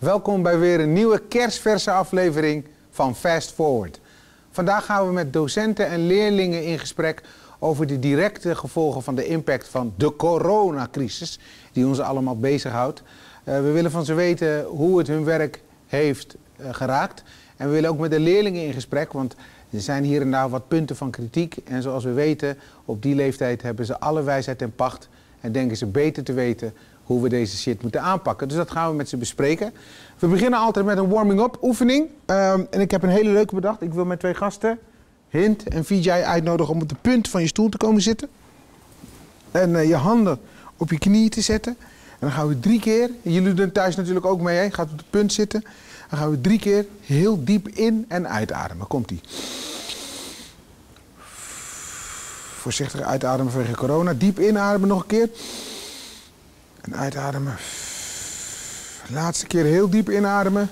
Welkom bij weer een nieuwe kerstverse aflevering van Fast Forward. Vandaag gaan we met docenten en leerlingen in gesprek over de directe gevolgen van de impact van de coronacrisis die ons allemaal bezighoudt. We willen van ze weten hoe het hun werk heeft geraakt. En we willen ook met de leerlingen in gesprek, want er zijn hier en daar wat punten van kritiek. En zoals we weten, op die leeftijd hebben ze alle wijsheid en pacht en denken ze beter te weten hoe we deze shit moeten aanpakken. Dus dat gaan we met ze bespreken. We beginnen altijd met een warming-up oefening. En ik heb een hele leuke bedacht. Ik wil mijn twee gasten, Hint en Vijay, uitnodigen om op de punt van je stoel te komen zitten. En je handen op je knieën te zetten. En dan gaan we 3 keer, jullie doen thuis natuurlijk ook mee, hè? Gaat op de punt zitten. Dan gaan we 3 keer heel diep in- en uitademen. Komt-ie. Voorzichtig uitademen vanwege corona. Diep inademen nog een keer. En uitademen. Laatste keer heel diep inademen.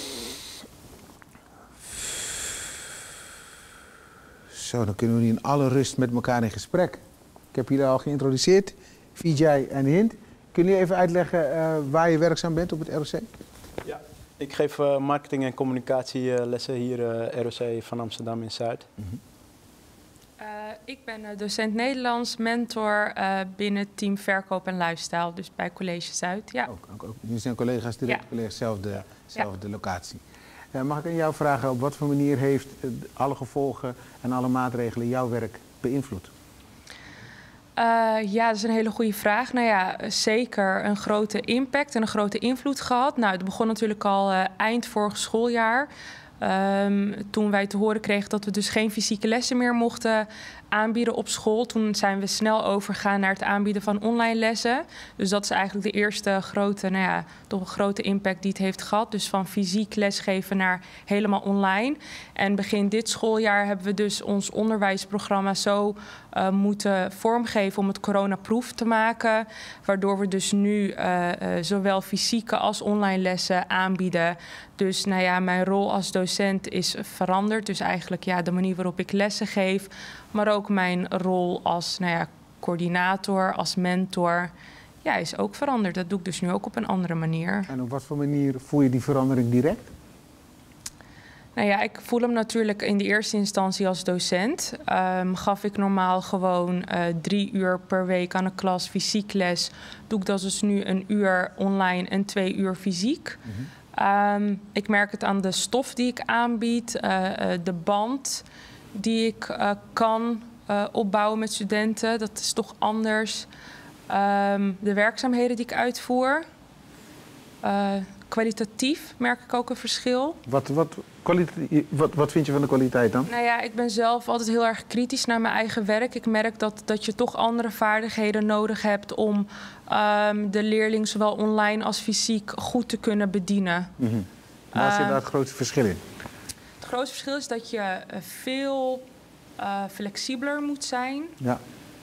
Zo, dan kunnen we nu in alle rust met elkaar in gesprek. Ik heb jullie al geïntroduceerd, Vijay en Hint. Kunnen jullie even uitleggen waar je werkzaam bent op het ROC? Ja, ik geef marketing- en communicatielessen hier ROC van Amsterdam in Zuid. Ik ben docent Nederlands, mentor binnen het team Verkoop en Lifestyle, dus bij College Zuid. Ja. Ook. Jullie zijn collega's, direct collega's, zelfde locatie. Mag ik aan jou vragen, op wat voor manier heeft alle gevolgen en alle maatregelen jouw werk beïnvloed? Ja, dat is een hele goede vraag. Nou ja, zeker een grote impact en een grote invloed gehad. Nou, het begon natuurlijk al eind vorig schooljaar. Toen wij te horen kregen dat we dus geen fysieke lessen meer mochten aanbieden op school. Toen zijn we snel overgegaan naar het aanbieden van online lessen. Dus dat is eigenlijk de eerste grote, toch een grote impact die het heeft gehad. Dus van fysiek lesgeven naar helemaal online. En begin dit schooljaar hebben we dus ons onderwijsprogramma zo moeten vormgeven om het coronaproof te maken. Waardoor we dus nu zowel fysieke als online lessen aanbieden. Dus mijn rol als docent is veranderd. Dus eigenlijk de manier waarop ik lessen geef. Maar ook mijn rol als coördinator, als mentor, is ook veranderd. Dat doe ik dus nu ook op een andere manier. En op wat voor manier voel je die verandering direct? Ik voel hem natuurlijk in de eerste instantie als docent. Gaf ik normaal gewoon 3 uur per week aan een klas fysiek les. Doe ik dat dus nu 1 uur online en 2 uur fysiek. Ik merk het aan de stof die ik aanbied, de band die ik kan opbouwen met studenten. Dat is toch anders. De werkzaamheden die ik uitvoer. Kwalitatief merk ik ook een verschil. Wat vind je van de kwaliteit dan? Ik ben zelf altijd heel erg kritisch naar mijn eigen werk. Ik merk dat je toch andere vaardigheden nodig hebt om de leerling zowel online als fysiek goed te kunnen bedienen. Waar zit daar het grootste verschil in? Het grootste verschil is dat je veel flexibeler moet zijn. Ja.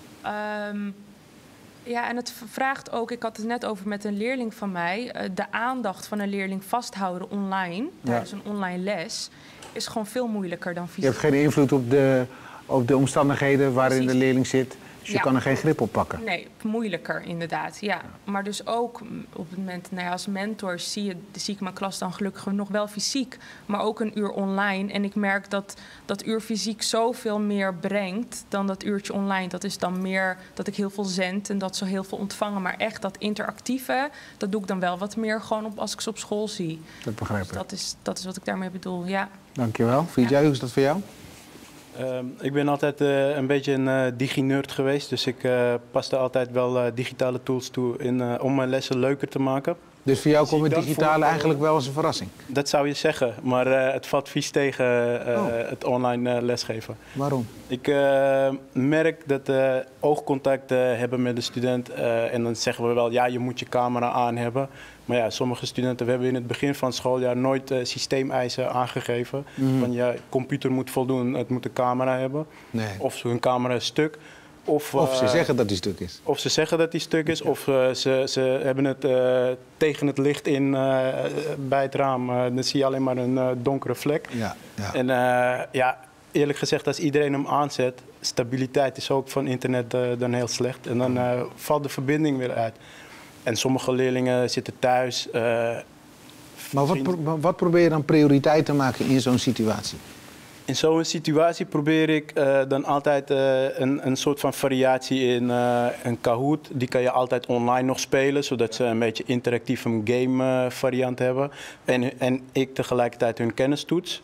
En het vraagt ook, ik had het net over met een leerling van mij, de aandacht van een leerling vasthouden online, tijdens een online les, is gewoon veel moeilijker dan fysiek. Je hebt geen invloed op de omstandigheden waarin Precies. de leerling zit, dus je kan er geen grip op pakken. Nee, moeilijker inderdaad, ja. Maar dus ook op het moment, als mentor zie ik mijn klas dan gelukkig nog wel fysiek, maar ook 1 uur online. En ik merk dat uur fysiek zoveel meer brengt dan dat uurtje online. Dat is dan meer dat ik heel veel zend en dat ze heel veel ontvangen. Maar echt dat interactieve, dat doe ik dan wel wat meer gewoon als ik ze op school zie. Dat begrijp ik. Dus dat is wat ik daarmee bedoel, ja. Dankjewel. Vijay, hoe is dat voor jou? Ik ben altijd een beetje een digi-nerd geweest. Dus ik paste altijd wel digitale tools toe om mijn lessen leuker te maken. Dus voor jou komt het digitale eigenlijk wel als een verrassing? Dat zou je zeggen, maar het valt vies tegen het online lesgeven. Waarom? Ik merk dat oogcontact hebben met de student en dan zeggen we wel, ja, je moet je camera aan hebben. Maar ja, sommige studenten, we hebben in het begin van het schooljaar nooit systeemeisen aangegeven. Van je computer moet voldoen, het moet een camera hebben. Nee. Of hun camera is stuk. Of ze zeggen dat die stuk is. Of ze zeggen dat die stuk is, of ze hebben het tegen het licht in bij het raam. Dan zie je alleen maar een donkere vlek. Ja. En eerlijk gezegd, als iedereen hem aanzet, stabiliteit is ook van internet dan heel slecht. En dan valt de verbinding weer uit. En sommige leerlingen zitten thuis, Maar wat probeer je dan prioriteit te maken in zo'n situatie? In zo'n situatie probeer ik dan altijd een soort van variatie in een Kahoot. Die kan je altijd online nog spelen, zodat ze een beetje interactief een game variant hebben. En ik tegelijkertijd hun kennistoets.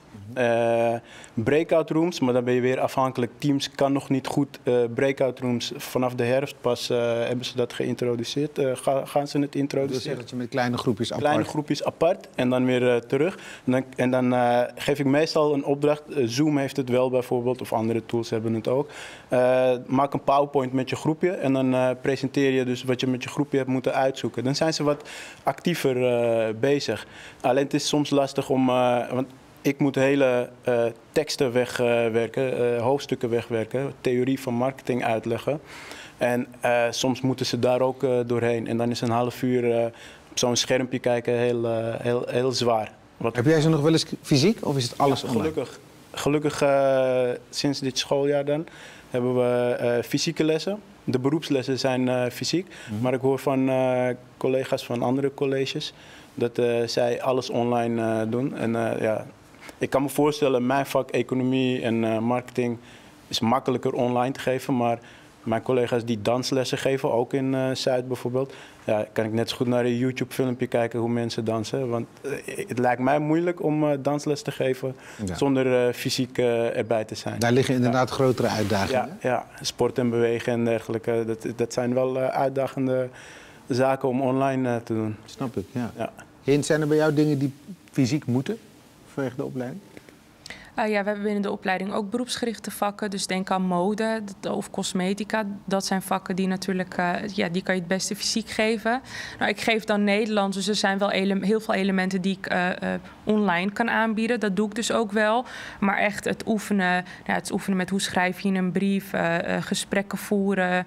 Breakout rooms, maar dan ben je weer afhankelijk. Teams kan nog niet goed breakout rooms. Vanaf de herfst pas hebben ze dat geïntroduceerd. Gaan ze het introduceren? Dus dat je met kleine groepjes apart. Kleine groepjes apart en dan weer terug. En dan geef ik meestal een opdracht. Zoom heeft het wel bijvoorbeeld, of andere tools hebben het ook. Maak een PowerPoint met je groepje en dan presenteer je dus wat je met je groepje hebt moeten uitzoeken. Dan zijn ze wat actiever bezig. Alleen het is soms lastig om... want ik moet hele teksten wegwerken, hoofdstukken wegwerken, theorie van marketing uitleggen. En soms moeten ze daar ook doorheen. En dan is een half uur op zo'n schermpje kijken heel zwaar. Heb jij ze nog wel eens fysiek of is het alles online? Gelukkig sinds dit schooljaar dan hebben we fysieke lessen. De beroepslessen zijn fysiek. Maar ik hoor van collega's van andere colleges dat zij alles online doen. En ja... Ik kan me voorstellen, mijn vak economie en marketing is makkelijker online te geven. Maar mijn collega's die danslessen geven, ook in Zuid bijvoorbeeld, ja, kan ik net zo goed naar een YouTube-filmpje kijken hoe mensen dansen. Want het lijkt mij moeilijk om dansles te geven zonder fysiek erbij te zijn. Daar liggen inderdaad grotere uitdagingen. Ja, sport en bewegen en dergelijke. Dat zijn wel uitdagende zaken om online te doen. Snap ik, ja. Hint, zijn er bij jou dingen die fysiek moeten? Vanwege de opleiding? Ja, we hebben binnen de opleiding ook beroepsgerichte vakken. Dus denk aan mode of cosmetica. Dat zijn vakken die natuurlijk, die kan je het beste fysiek geven. Nou, ik geef dan Nederlands, dus er zijn wel heel veel elementen die ik online kan aanbieden. Dat doe ik dus ook wel. Maar echt het oefenen met hoe schrijf je een brief, gesprekken voeren.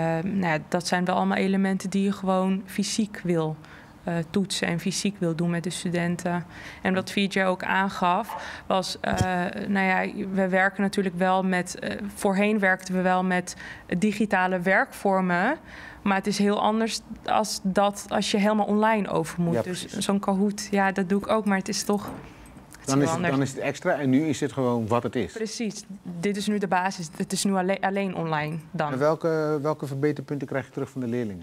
Dat zijn wel allemaal elementen die je gewoon fysiek wil toetsen en fysiek wil doen met de studenten. En wat VJ ook aangaf, was... we werken natuurlijk wel met... voorheen werkten we wel met digitale werkvormen. Maar het is heel anders als je helemaal online over moet. Ja, dus zo'n Kahoot, ja, dat doe ik ook, maar het is toch... Dan is het extra en nu is het gewoon wat het is. Precies. Dit is nu de basis. Het is nu alleen online dan. En welke verbeterpunten krijg je terug van de leerlingen?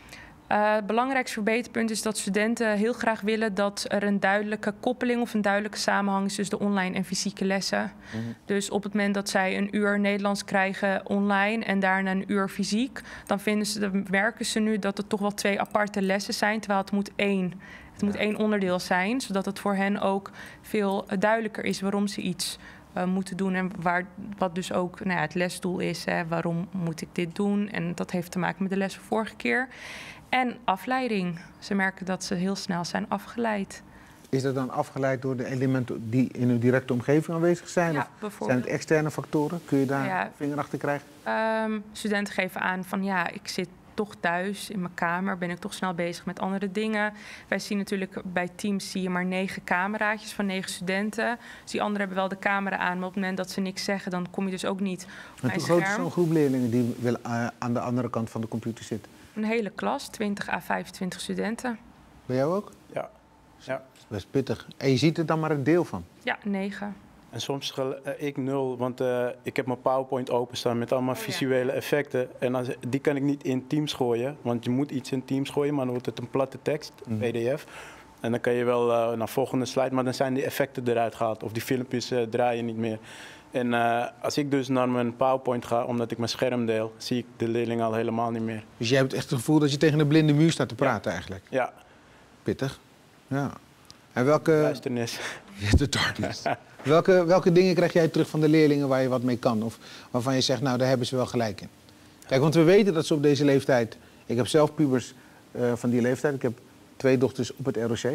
Het belangrijkste verbeterpunt is dat studenten heel graag willen dat er een duidelijke koppeling of een duidelijke samenhang is tussen de online en fysieke lessen. Dus op het moment dat zij een uur Nederlands krijgen online en daarna een uur fysiek, dan merken ze nu dat het toch wel 2 aparte lessen zijn, terwijl het moet één onderdeel zijn, zodat het voor hen ook veel duidelijker is waarom ze iets moeten doen en wat dus ook het lesdoel is. Waarom moet ik dit doen? En dat heeft te maken met de les van vorige keer. En afleiding. Ze merken dat ze heel snel zijn afgeleid. Is dat dan afgeleid door de elementen die in hun directe omgeving aanwezig zijn? Ja, of bijvoorbeeld. Zijn het externe factoren? Kun je daar vinger achter krijgen? Studenten geven aan van ik zit toch thuis in mijn kamer, ben ik toch snel bezig met andere dingen. Wij zien natuurlijk bij teams zie je maar 9 cameraatjes van 9 studenten. Dus die anderen hebben wel de camera aan, maar op het moment dat ze niks zeggen, dan kom je dus ook niet op mijn scherm. Hoe groot is zo'n groep leerlingen die aan de andere kant van de computer zit? Een hele klas, 20 à 25 studenten. Bij jou ook? Ja. Dat is best pittig. En je ziet er dan maar een deel van? Ja, 9. En soms ik 0, want ik heb mijn PowerPoint openstaan met allemaal visuele effecten. En die kan ik niet in Teams gooien, want je moet iets in Teams gooien, maar dan wordt het een platte tekst, PDF. En dan kan je wel naar volgende slide, maar dan zijn die effecten eruit gehaald. Of die filmpjes draaien niet meer. En als ik dus naar mijn PowerPoint ga, omdat ik mijn scherm deel, zie ik de leerling al helemaal niet meer. Dus jij hebt echt het gevoel dat je tegen een blinde muur staat te praten eigenlijk? Ja. Pittig. Ja. En welke... Duisternis. De darkness. Welke dingen krijg jij terug van de leerlingen waar je wat mee kan? Of waarvan je zegt, nou, daar hebben ze wel gelijk in. Kijk, want we weten dat ze op deze leeftijd... Ik heb zelf pubers van die leeftijd. Ik heb 2 dochters op het ROC.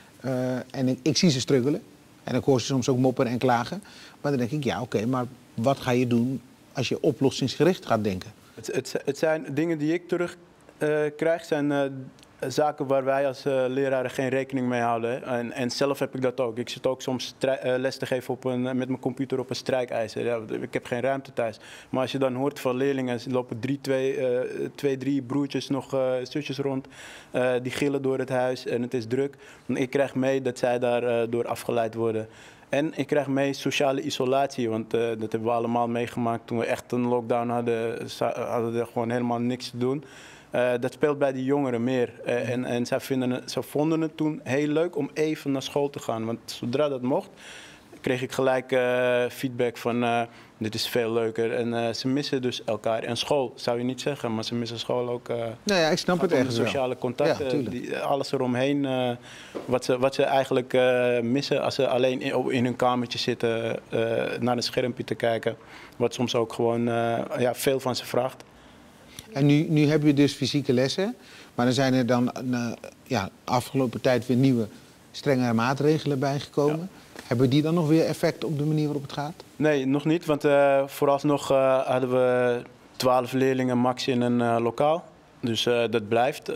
En ik zie ze struggelen. En ik hoor ze soms ook mopperen en klagen. Maar dan denk ik, ja, oké, maar wat ga je doen als je oplossingsgericht gaat denken? Het zijn dingen die ik terug krijg, zijn zaken waar wij als leraren geen rekening mee houden. En zelf heb ik dat ook. Ik zit ook soms les te geven met mijn computer op een strijkijzer. Ja, ik heb geen ruimte thuis. Maar als je dan hoort van leerlingen, er lopen drie broertjes, nog zusjes rond. Die gillen door het huis en het is druk. Ik krijg mee dat zij daar door afgeleid worden. En ik krijg mee sociale isolatie, want dat hebben we allemaal meegemaakt toen we echt een lockdown hadden we gewoon helemaal niks te doen. Dat speelt bij die jongeren meer. En zij vonden het toen heel leuk om even naar school te gaan. Want zodra dat mocht, kreeg ik gelijk feedback van dit is veel leuker. En ze missen dus elkaar. En school zou je niet zeggen, maar ze missen school ook. Nou ja, ik snap het ergens wel. Sociale contacten, Ja, alles eromheen. Wat ze eigenlijk missen als ze alleen in hun kamertje zitten naar een schermpje te kijken. Wat soms ook gewoon veel van ze vraagt. En nu heb je dus fysieke lessen, maar er zijn er dan afgelopen tijd weer nieuwe, strengere maatregelen bijgekomen. Ja. Hebben die dan nog weer effect op de manier waarop het gaat? Nee, nog niet, want vooralsnog hadden we 12 leerlingen max in een lokaal. Dus dat blijft.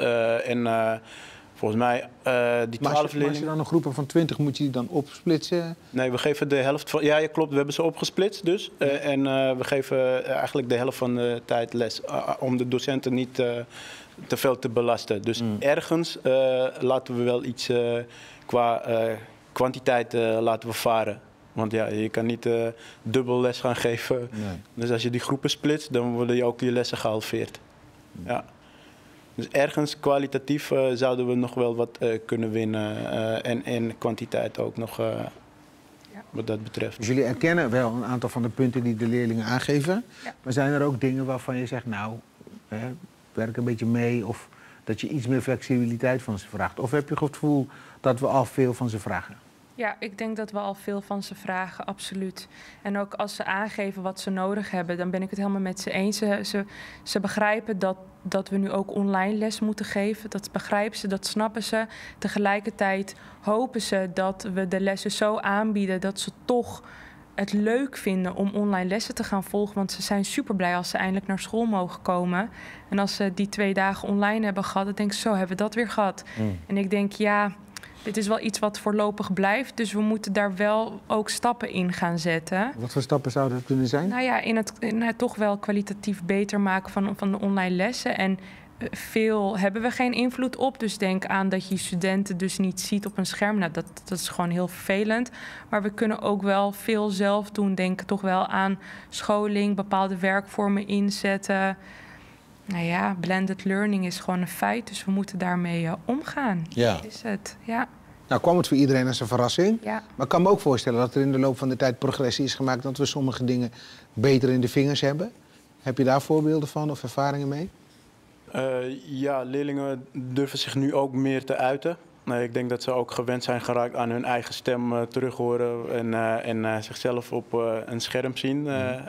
Volgens mij die 12 leerlingen... Maar als je dan een groep van 20, moet je die dan opsplitsen? Nee, we geven de helft van... Ja, klopt. We hebben ze opgesplitst dus. En we geven eigenlijk de helft van de tijd les. Om de docenten niet te veel te belasten. Dus ergens laten we wel iets qua kwantiteit laten we varen. Want ja, je kan niet dubbel les gaan geven. Nee. Dus als je die groepen splitst, dan worden ook die lessen gehalveerd. Ja. Dus ergens kwalitatief zouden we nog wel wat kunnen winnen. En kwantiteit ook nog wat dat betreft. Dus jullie erkennen wel een aantal van de punten die de leerlingen aangeven. Ja. Maar zijn er ook dingen waarvan je zegt, nou, werk een beetje mee. Of dat je iets meer flexibiliteit van ze vraagt. Of heb je het gevoel dat we al veel van ze vragen? Ja, ik denk dat we al veel van ze vragen, absoluut. En ook als ze aangeven wat ze nodig hebben, dan ben ik het helemaal met ze eens. Ze begrijpen dat we nu ook online les moeten geven. Dat begrijpen ze, dat snappen ze. Tegelijkertijd hopen ze dat we de lessen zo aanbieden dat ze toch het leuk vinden om online lessen te gaan volgen. Want ze zijn super blij als ze eindelijk naar school mogen komen. En als ze die 2 dagen online hebben gehad, dan denk ik, zo hebben we dat weer gehad. En ik denk, ja, dit is wel iets wat voorlopig blijft. Dus we moeten daar wel ook stappen in gaan zetten. Wat voor stappen zouden dat kunnen zijn? Nou ja, in het toch wel kwalitatief beter maken van de online lessen. En veel hebben we geen invloed op. Dus denk aan dat je studenten dus niet ziet op een scherm. Nou, dat is gewoon heel vervelend. Maar we kunnen ook wel veel zelf doen. Denk toch wel aan scholing, bepaalde werkvormen inzetten. Nou ja, blended learning is gewoon een feit. Dus we moeten daarmee omgaan. Ja. Dat is het, ja. Nou kwam het voor iedereen als een verrassing. Ja. Maar ik kan me ook voorstellen dat er in de loop van de tijd progressie is gemaakt, dat we sommige dingen beter in de vingers hebben. Heb je daar voorbeelden van of ervaringen mee? Ja, leerlingen durven zich nu ook meer te uiten. Ik denk dat ze ook gewend zijn geraakt aan hun eigen stem terug horen en zichzelf op een scherm zien.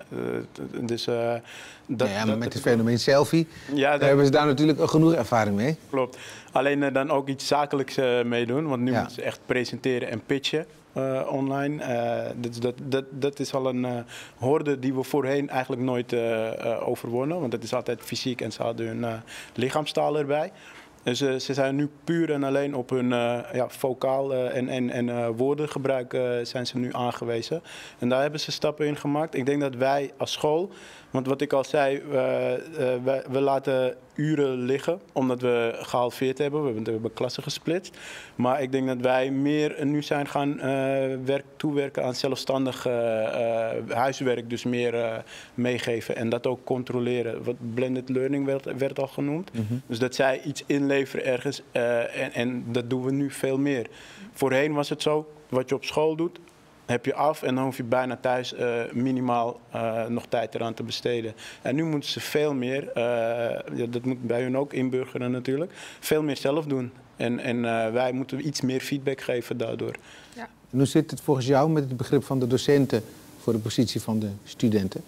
Maar met het fenomeen selfie hebben ze daar natuurlijk ook genoeg ervaring mee. Klopt. Alleen dan ook iets zakelijks meedoen, want nu moeten ze echt presenteren en pitchen online. Dat is al een horde die we voorheen eigenlijk nooit overwonnen, want het is altijd fysiek en ze hadden hun lichaamstaal erbij. Dus ze zijn nu puur en alleen op hun vocaal en woordengebruik zijn ze nu aangewezen. En daar hebben ze stappen in gemaakt. Ik denk dat wij als school, want wat ik al zei, we laten uren liggen omdat we gehalveerd hebben. We hebben klassen gesplitst. Maar ik denk dat wij meer nu zijn gaan toewerken aan zelfstandig huiswerk. Dus meer meegeven en dat ook controleren. Wat blended learning werd al genoemd. Dus dat zij iets inleveren ergens en dat doen we nu veel meer. Voorheen was het zo, wat je op school doet, heb je af en dan hoef je bijna thuis minimaal nog tijd eraan te besteden. En nu moeten ze veel meer, dat moet bij hun ook inburgeren natuurlijk, veel meer zelf doen. En wij moeten iets meer feedback geven daardoor. Ja. En hoe zit het volgens jou met het begrip van de docenten voor de positie van de studenten?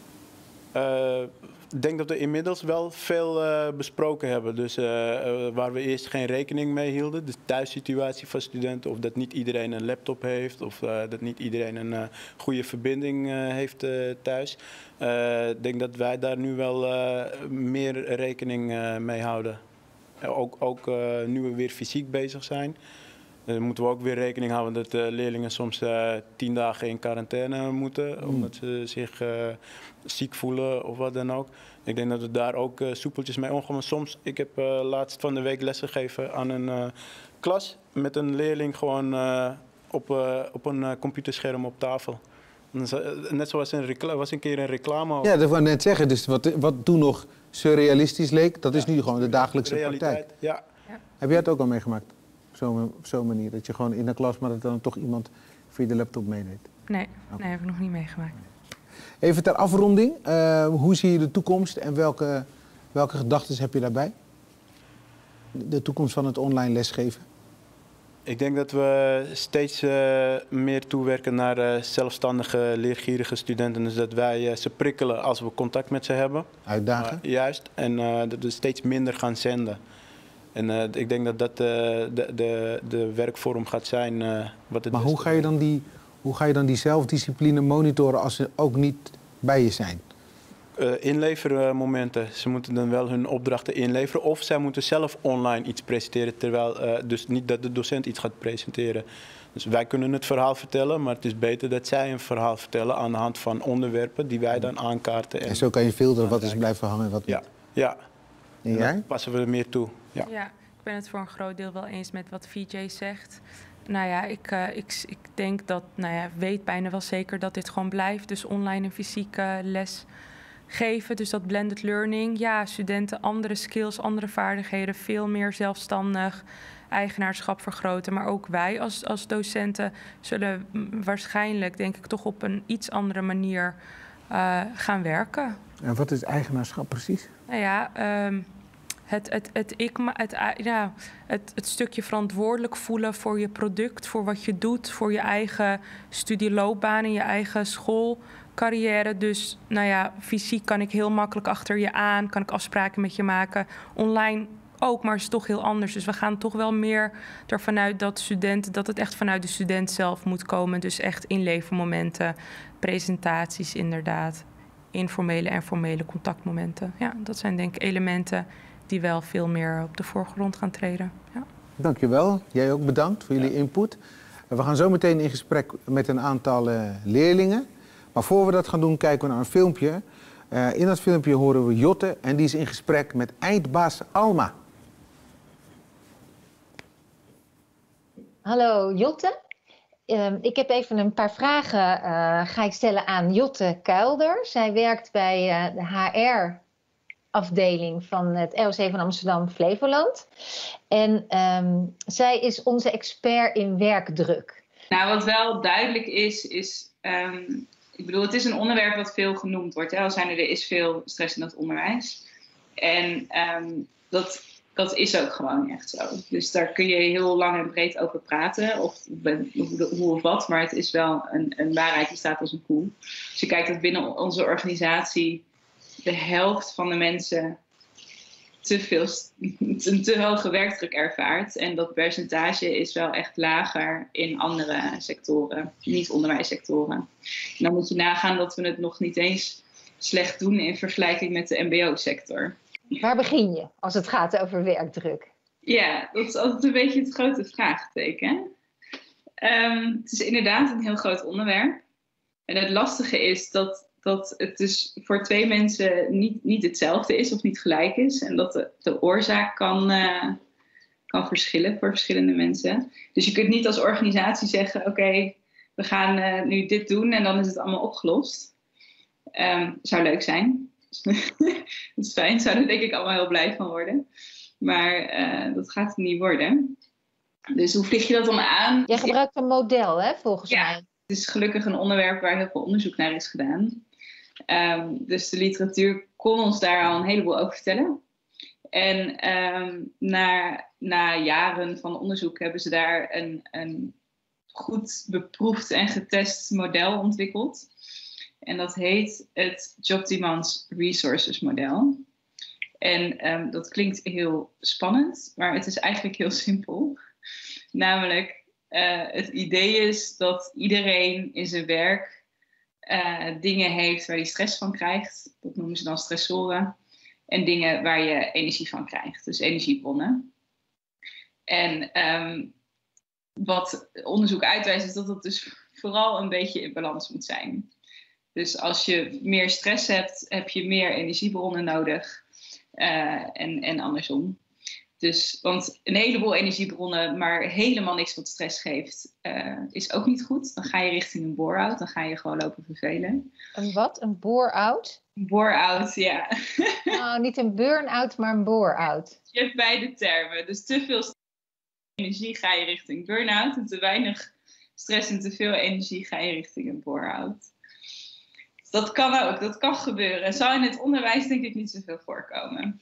Ik denk dat we inmiddels wel veel besproken hebben. Dus waar we eerst geen rekening mee hielden, de thuissituatie van studenten, of dat niet iedereen een laptop heeft, of dat niet iedereen een goede verbinding heeft thuis. Ik denk dat wij daar nu wel meer rekening mee houden. Ook nu we weer fysiek bezig zijn, moeten we ook weer rekening houden dat leerlingen soms 10 dagen in quarantaine moeten. Omdat ze zich ziek voelen of wat dan ook. Ik denk dat we daar ook soepeltjes mee omgaan. Maar soms, ik heb laatst van de week lesgegeven aan een klas met een leerling gewoon op een computerscherm op tafel. Net zoals was een keer een reclame. Ja, dat wou ik net zeggen. Dus wat toen nog surrealistisch leek, dat is nu gewoon de dagelijkse praktijk. Ja. Heb jij het ook al meegemaakt? Op zo'n manier, dat je gewoon in de klas, maar dat dan toch iemand via de laptop meedeed? Nee, heb ik nog niet meegemaakt. Even ter afronding, hoe zie je de toekomst en welke gedachten heb je daarbij? De toekomst van het online lesgeven? Ik denk dat we steeds meer toewerken naar zelfstandige, leergierige studenten. Dus dat wij ze prikkelen als we contact met ze hebben. Uitdagen? Juist, en dat we steeds minder gaan zenden. En ik denk dat dat de werkvorm gaat zijn. Wat het maar hoe ga je dan die zelfdiscipline monitoren als ze ook niet bij je zijn? Inlevermomenten. Ze moeten dan wel hun opdrachten inleveren. Of zij moeten zelf online iets presenteren. Terwijl dus niet dat de docent iets gaat presenteren. Dus wij kunnen het verhaal vertellen. Maar het is beter dat zij een verhaal vertellen aan de hand van onderwerpen die wij dan aankaarten. En zo kan je filteren wat is blijven hangen en wat niet. Ja. En jij? Dan passen we er meer toe. Ja, ik ben het voor een groot deel wel eens met wat VJ zegt. Nou ja, ik denk dat, weet bijna wel zeker dat dit gewoon blijft. Dus online en fysieke les geven. Dus dat blended learning. Ja, studenten andere skills, andere vaardigheden, veel meer zelfstandig eigenaarschap vergroten. Maar ook wij als docenten zullen waarschijnlijk, denk ik, toch op een iets andere manier gaan werken. En wat is eigenaarschap precies? Nou ja, het stukje verantwoordelijk voelen voor je product, voor wat je doet, voor je eigen studieloopbaan en je eigen schoolcarrière. Dus fysiek kan ik heel makkelijk achter je aan, kan ik afspraken met je maken. Online ook, maar is toch heel anders. Dus we gaan toch wel meer ervan uit dat het echt vanuit de student zelf moet komen. Dus echt inlevermomenten, presentaties inderdaad, informele en formele contactmomenten. Ja, dat zijn denk ik elementen die wel veel meer op de voorgrond gaan treden. Ja. Dankjewel. Jij ook bedankt voor jullie input. We gaan zo meteen in gesprek met een aantal leerlingen. Maar voor we dat gaan doen, kijken we naar een filmpje. In dat filmpje horen we Jotte en die is in gesprek met eindbaas Alma. Hallo Jotte. Ik heb even een paar vragen ga ik stellen aan Jotte Kuilder. Zij werkt bij de HR-afdeling van het ROC van Amsterdam-Flevoland. En zij is onze expert in werkdruk. Nou, wat wel duidelijk is ik bedoel, het is een onderwerp wat veel genoemd wordt. Hè? Al zijn er is veel stress in het onderwijs. En dat is ook gewoon echt zo. Dus daar kun je heel lang en breed over praten. Of hoe of wat. Maar het is wel een waarheid die staat als een koe. Dus je kijkt dat binnen onze organisatie de helft van de mensen een te hoge werkdruk ervaart. En dat percentage is wel echt lager in andere sectoren, niet onderwijssectoren. En dan moet je nagaan dat we het nog niet eens slecht doen in vergelijking met de mbo-sector. Waar begin je als het gaat over werkdruk? Ja, dat is altijd een beetje het grote vraagteken. Het is inderdaad een heel groot onderwerp. En het lastige is dat het dus voor twee mensen niet hetzelfde is of niet gelijk is. En dat de oorzaak kan verschillen voor verschillende mensen. Dus je kunt niet als organisatie zeggen, oké, we gaan nu dit doen en dan is het allemaal opgelost. Zou leuk zijn. Dat is fijn, zouden er denk ik allemaal heel blij van worden. Maar dat gaat het niet worden. Dus hoe vlieg je dat dan aan? Jij gebruikt een model, hè, volgens mij. Het is gelukkig een onderwerp waar heel veel onderzoek naar is gedaan. Dus de literatuur kon ons daar al een heleboel over vertellen. En na jaren van onderzoek hebben ze daar een goed beproefd en getest model ontwikkeld. En dat heet het Job Demands Resources model. En dat klinkt heel spannend, maar het is eigenlijk heel simpel. Namelijk, het idee is dat iedereen in zijn werk dingen heeft waar hij stress van krijgt. Dat noemen ze dan stressoren. en dingen waar je energie van krijgt. Dus energiebronnen. En wat onderzoek uitwijst is dat het dus vooral een beetje in balans moet zijn. Dus als je meer stress hebt, heb je meer energiebronnen nodig en andersom. Dus, want een heleboel energiebronnen, maar helemaal niks wat stress geeft, is ook niet goed. Dan ga je richting een bore-out, dan ga je gewoon lopen vervelen. Een wat? Een bore-out? Bore-out, ja. Oh, niet een burn-out, maar een bore-out. Je hebt beide termen. Dus te veel energie ga je richting burn-out. En te weinig stress en te veel energie ga je richting een bore-out. Dus dat kan ook, dat kan gebeuren. En zou in het onderwijs denk ik niet zoveel voorkomen.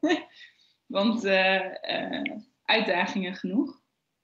Want uitdagingen genoeg.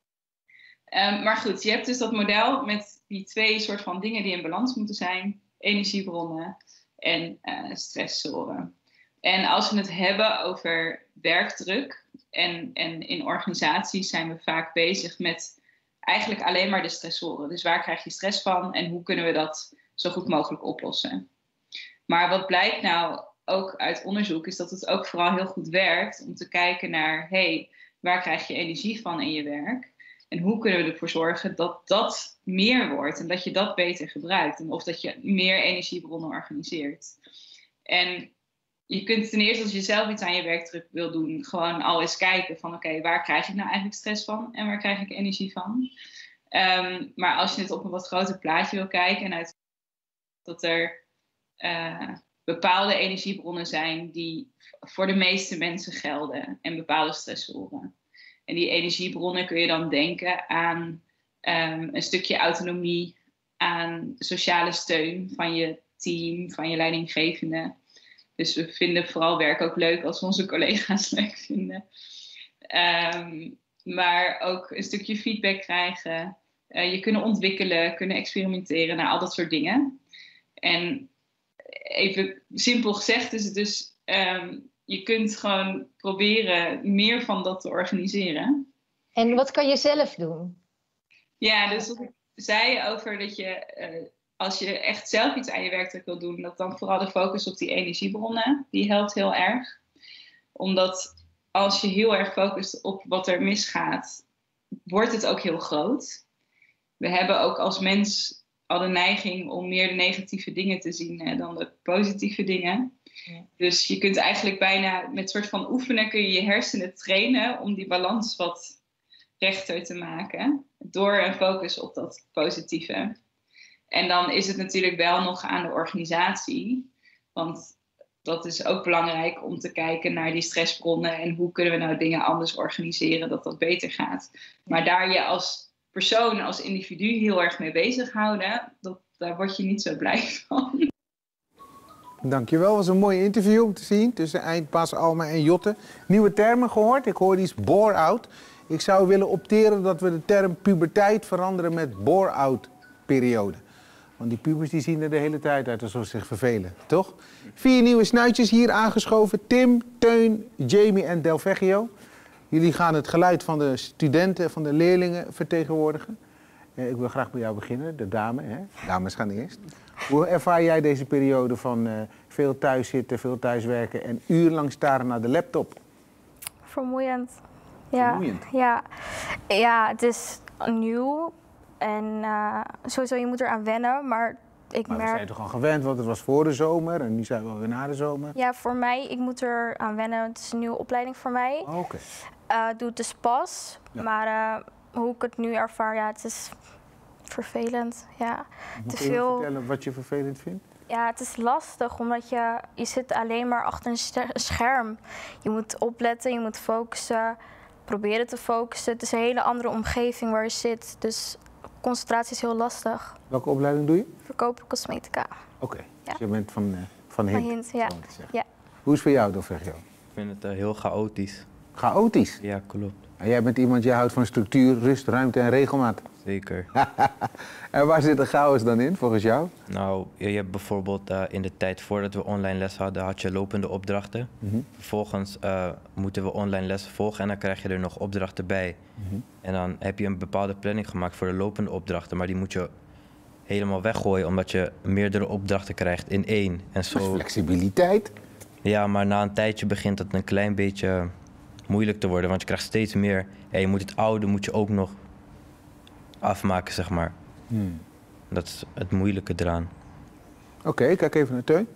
Maar goed, je hebt dus dat model met die twee soort van dingen die in balans moeten zijn. Energiebronnen en stressoren. En als we het hebben over werkdruk en in organisaties zijn we vaak bezig met eigenlijk alleen maar de stressoren. Dus waar krijg je stress van en hoe kunnen we dat zo goed mogelijk oplossen? Maar wat blijkt nou ook uit onderzoek is dat het ook vooral heel goed werkt om te kijken naar, waar krijg je energie van in je werk? En hoe kunnen we ervoor zorgen dat dat meer wordt en dat je dat beter gebruikt? En of dat je meer energiebronnen organiseert. En je kunt ten eerste, als je zelf iets aan je werkdruk wil doen, gewoon al eens kijken van oké, waar krijg ik nou eigenlijk stress van en waar krijg ik energie van? Maar als je het op een wat groter plaatje wil kijken en uit dat er bepaalde energiebronnen zijn die voor de meeste mensen gelden en bepaalde stressoren. En die energiebronnen kun je dan denken aan een stukje autonomie, aan sociale steun van je team, van je leidinggevende. Dus we vinden vooral werk ook leuk als we onze collega's leuk vinden. Maar ook een stukje feedback krijgen, je kunnen ontwikkelen, kunnen experimenteren, naar al dat soort dingen. En even simpel gezegd is het dus, je kunt gewoon proberen meer van dat te organiseren. En wat kan je zelf doen? Ja, dus wat ik zei over dat je, als je echt zelf iets aan je werkdruk wil doen, dat dan vooral de focus op die energiebronnen, die helpt heel erg. Omdat als je heel erg focust op wat er misgaat, wordt het ook heel groot. We hebben ook als mens al de neiging om meer de negatieve dingen te zien dan de positieve dingen. Ja. Dus je kunt eigenlijk bijna met soort van oefenen kun je je hersenen trainen om die balans wat rechter te maken. Door een focus op dat positieve. En dan is het natuurlijk wel nog aan de organisatie. Want dat is ook belangrijk om te kijken naar die stressbronnen. En hoe kunnen we nou dingen anders organiseren dat dat beter gaat. Maar daar je als persoon, als individu heel erg mee bezighouden, daar word je niet zo blij van. Dankjewel, het was een mooi interview om te zien tussen Eindpas, Alma en Jotte. Nieuwe termen gehoord, ik hoorde iets bore-out. Ik zou willen opteren dat we de term puberteit veranderen met bore-out periode. Want die pubers die zien er de hele tijd uit alsof ze zich vervelen, toch? 4 nieuwe snuitjes hier aangeschoven, Tim, Teun, Jamie en Delvecchio. Jullie gaan het geluid van de studenten, van de leerlingen vertegenwoordigen. Ik wil graag bij jou beginnen, de dame. Hè? Dames gaan eerst. Hoe ervaar jij deze periode van veel thuis zitten, veel thuiswerken en urenlang staren naar de laptop? Vermoeiend. Ja, vermoeiend? Ja, het is nieuw en sowieso je moet eraan wennen, maar ik merk... we zijn toch al gewend, want het was voor de zomer en nu zijn we alweer na de zomer. Ja, voor mij, ik moet er aan wennen. Het is een nieuwe opleiding voor mij. Oh, oké. Doe het dus pas, maar hoe ik het nu ervaar, ja, het is vervelend. Ja. Kun je vertellen wat je vervelend vindt? Ja, het is lastig, omdat je zit alleen maar achter een scherm. Je moet opletten, je moet focussen, proberen te focussen. Het is een hele andere omgeving waar je zit, dus concentratie is heel lastig. Welke opleiding doe je? Verkopen cosmetica. Oké, Ja. dus je bent van Hint. Van Hint, ja. Ja. Hoe is het voor jou, Delvecchio? Ik vind het heel chaotisch. Chaotisch? Ja, klopt. En jij bent iemand, jij houdt van structuur, rust, ruimte en regelmaat. Zeker. En waar zit de chaos dan in, volgens jou? Nou, je hebt bijvoorbeeld in de tijd voordat we online les hadden, had je lopende opdrachten. Vervolgens moeten we online lessen volgen en dan krijg je er nog opdrachten bij. En dan heb je een bepaalde planning gemaakt voor de lopende opdrachten, maar die moet je helemaal weggooien omdat je meerdere opdrachten krijgt in één. En zo... Flexibiliteit. Ja, maar na een tijdje begint het een klein beetje moeilijk te worden, want je krijgt steeds meer. En je moet het oude moet je ook nog afmaken, zeg maar. Dat is het moeilijke eraan. Oké, kijk even naar Teun.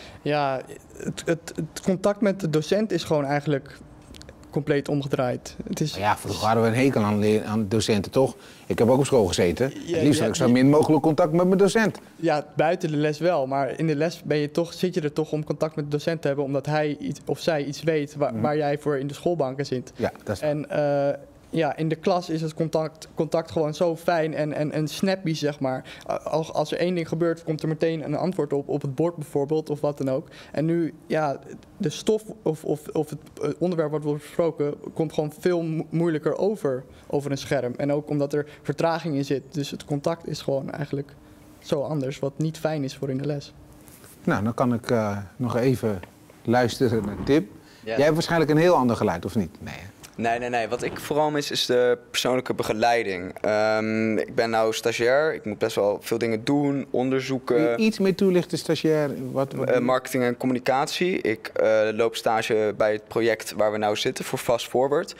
Ja, het contact met de docent is gewoon eigenlijk compleet omgedraaid. Het is... Ja, vroeger hadden we een hekel aan docenten, toch? Ik heb ook op school gezeten. Het liefst had ik zo min mogelijk contact met mijn docent. Ja, buiten de les wel, maar in de les zit je er toch om contact met de docent te hebben, omdat hij of zij iets weet waar jij voor in de schoolbanken zit. Ja, dat is... En ja, in de klas is het contact gewoon zo fijn en snappy, zeg maar. Als er één ding gebeurt, komt er meteen een antwoord op het bord bijvoorbeeld, of wat dan ook. En nu, ja, de stof of het onderwerp wat wordt besproken, komt gewoon veel moeilijker over een scherm. En ook omdat er vertraging in zit. Dus het contact is gewoon eigenlijk zo anders, wat niet fijn is voor in de les. Nou, dan kan ik nog even luisteren naar Tim. Ja. Jij hebt waarschijnlijk een heel ander geluid, of niet? Nee. Nee. Wat ik vooral mis is de persoonlijke begeleiding. Ik ben nou stagiair. Ik moet best wel veel dingen doen, onderzoeken. Kun je iets meer toelichten, stagiair? Marketing en communicatie. Ik loop stage bij het project waar we nou zitten voor Fast Forward.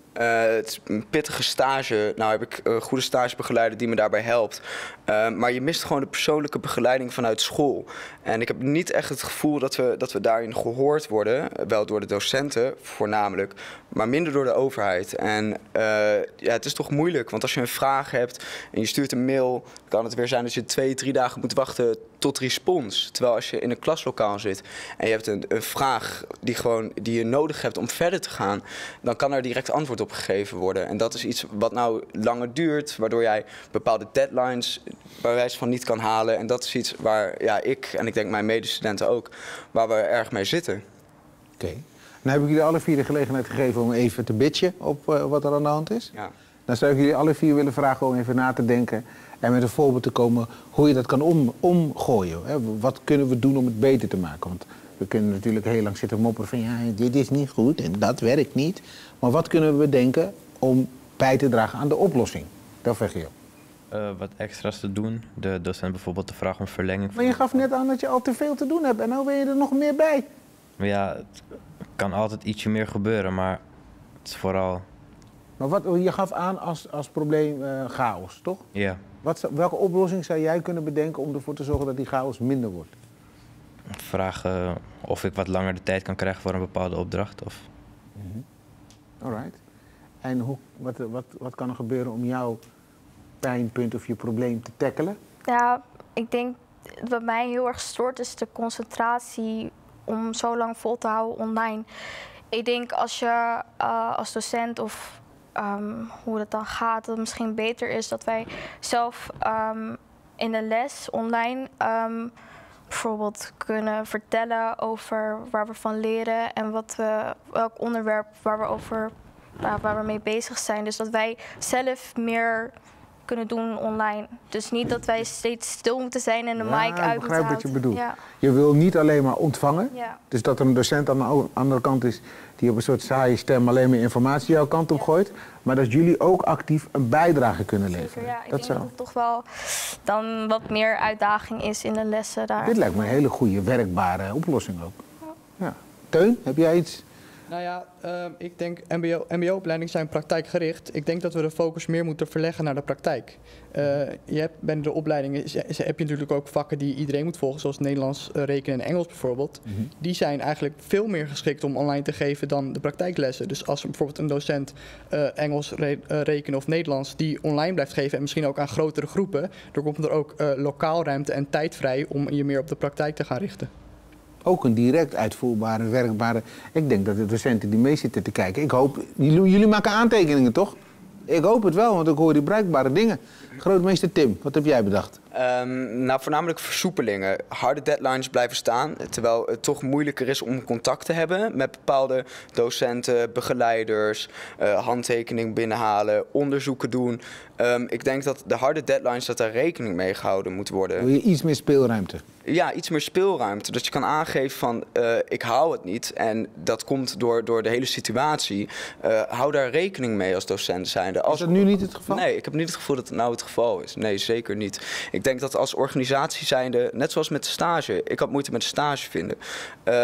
Het is een pittige stage. Nou heb ik een goede stagebegeleider die me daarbij helpt. Maar je mist gewoon de persoonlijke begeleiding vanuit school. En ik heb niet echt het gevoel dat we daarin gehoord worden. Wel door de docenten voornamelijk, maar minder door de overheid. En ja, het is toch moeilijk, want als je een vraag hebt en je stuurt een mail, kan het weer zijn dat je 2-3 dagen moet wachten tot respons. Terwijl als je in een klaslokaal zit en je hebt een vraag die je nodig hebt om verder te gaan, dan kan er direct antwoord op gegeven worden. En dat is iets wat nou langer duurt, waardoor jij bepaalde deadlines bij wijze van niet kan halen. En dat is iets waar ik en ik denk mijn medestudenten ook, waar we erg mee zitten. Oké. Dan heb ik jullie alle 4 de gelegenheid gegeven om even te bitchen op wat er aan de hand is. Ja. Dan zou ik jullie alle 4 willen vragen om even na te denken en met een voorbeeld te komen hoe je dat kan omgooien. Hè? Wat kunnen we doen om het beter te maken? Want we kunnen natuurlijk heel lang zitten mopperen van ja, dit is niet goed en dat werkt niet. Maar wat kunnen we bedenken om bij te dragen aan de oplossing? Dat vraag je. Wat extra's te doen. De docent bijvoorbeeld te vragen om verlenging. Maar je gaf net aan dat je al te veel te doen hebt en nu ben je er nog meer bij. Maar ja, het kan altijd ietsje meer gebeuren, maar het is vooral... Maar je gaf aan als probleem chaos, toch? Ja. Welke oplossing zou jij kunnen bedenken om ervoor te zorgen dat die chaos minder wordt? Vragen of ik wat langer de tijd kan krijgen voor een bepaalde opdracht. Of... Alright. En wat kan er gebeuren om jouw pijnpunt of je probleem te tackelen? Ja, ik denk wat mij heel erg stoort is de concentratie om zo lang vol te houden online. Ik denk als je als docent of hoe het dan gaat, dat het misschien beter is dat wij zelf in de les online bijvoorbeeld kunnen vertellen over waar we van leren en welk onderwerp waar we mee bezig zijn. Dus dat wij zelf meer kunnen doen online. Dus niet dat wij steeds stil moeten zijn en de mic uit moeten houden. Ik begrijp wat je bedoelt. Ja. Je wil niet alleen maar ontvangen. Ja. Dus dat er een docent aan de andere kant is die op een soort saaie stem alleen maar informatie jouw kant op gooit. Maar dat jullie ook actief een bijdrage kunnen leveren. Zeker, ja. Ik dat denk dat het toch wel dan wat meer uitdaging is in de lessen daar. Dit lijkt me een hele goede, werkbare oplossing ook. Ja. Teun, heb jij iets? Nou ja, ik denk mbo-opleidingen zijn praktijkgericht. Ik denk dat we de focus meer moeten verleggen naar de praktijk. Je hebt binnen de opleidingen heb je natuurlijk ook vakken die iedereen moet volgen, zoals Nederlands, rekenen en Engels bijvoorbeeld. Die zijn eigenlijk veel meer geschikt om online te geven dan de praktijklessen. Dus als bijvoorbeeld een docent Engels, rekenen of Nederlands die online blijft geven en misschien ook aan grotere groepen, dan komt er ook lokaal ruimte en tijd vrij om je meer op de praktijk te gaan richten. Ook een direct uitvoerbare, werkbare... Ik denk dat de docenten die mee zitten te kijken... Ik hoop... Jullie maken aantekeningen, toch? Ik hoop het wel, want ik hoor die bruikbare dingen. Grootmeester Tim, wat heb jij bedacht? Nou, voornamelijk versoepelingen. Harde deadlines blijven staan, terwijl het toch moeilijker is om contact te hebben met bepaalde docenten, begeleiders, handtekening binnenhalen, onderzoeken doen. Ik denk dat de harde deadlines, dat daar rekening mee gehouden moet worden. Wil je iets meer speelruimte? Ja, iets meer speelruimte. Dat je kan aangeven van ik hou het niet en dat komt door de hele situatie. Hou daar rekening mee als docent zijnde. Is dat nu niet het geval? Nee, ik heb niet het gevoel dat het nou het geval is. Nee, zeker niet. Ik denk dat als organisatie zijnde, net zoals met de stage, ik had moeite met de stage vinden.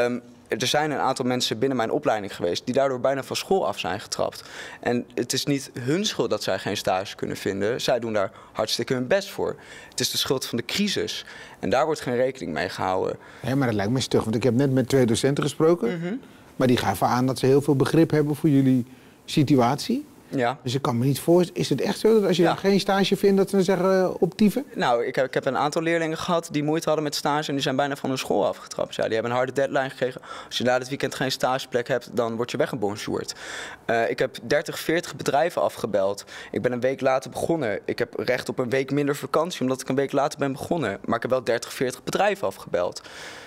er zijn een aantal mensen binnen mijn opleiding geweest die daardoor bijna van school af zijn getrapt. En het is niet hun schuld dat zij geen stage kunnen vinden. Zij doen daar hartstikke hun best voor. Het is de schuld van de crisis. En daar wordt geen rekening mee gehouden. Ja, maar dat lijkt me stug, want ik heb net met 2 docenten gesproken. Maar die gaven aan dat ze heel veel begrip hebben voor jullie situatie. Ja. Dus ik kan me niet voorstellen, is het echt zo dat als je dan geen stage vindt, dat ze dan zeggen optieven? Nou, ik heb een aantal leerlingen gehad die moeite hadden met stage en die zijn bijna van hun school afgetrapt. Ja, die hebben een harde deadline gekregen. Als je na dit weekend geen stageplek hebt, dan word je weggebonjourd. Ik heb 30, 40 bedrijven afgebeld. Ik ben een week later begonnen. Ik heb recht op een week minder vakantie omdat ik een week later ben begonnen. Maar ik heb wel 30, 40 bedrijven afgebeld.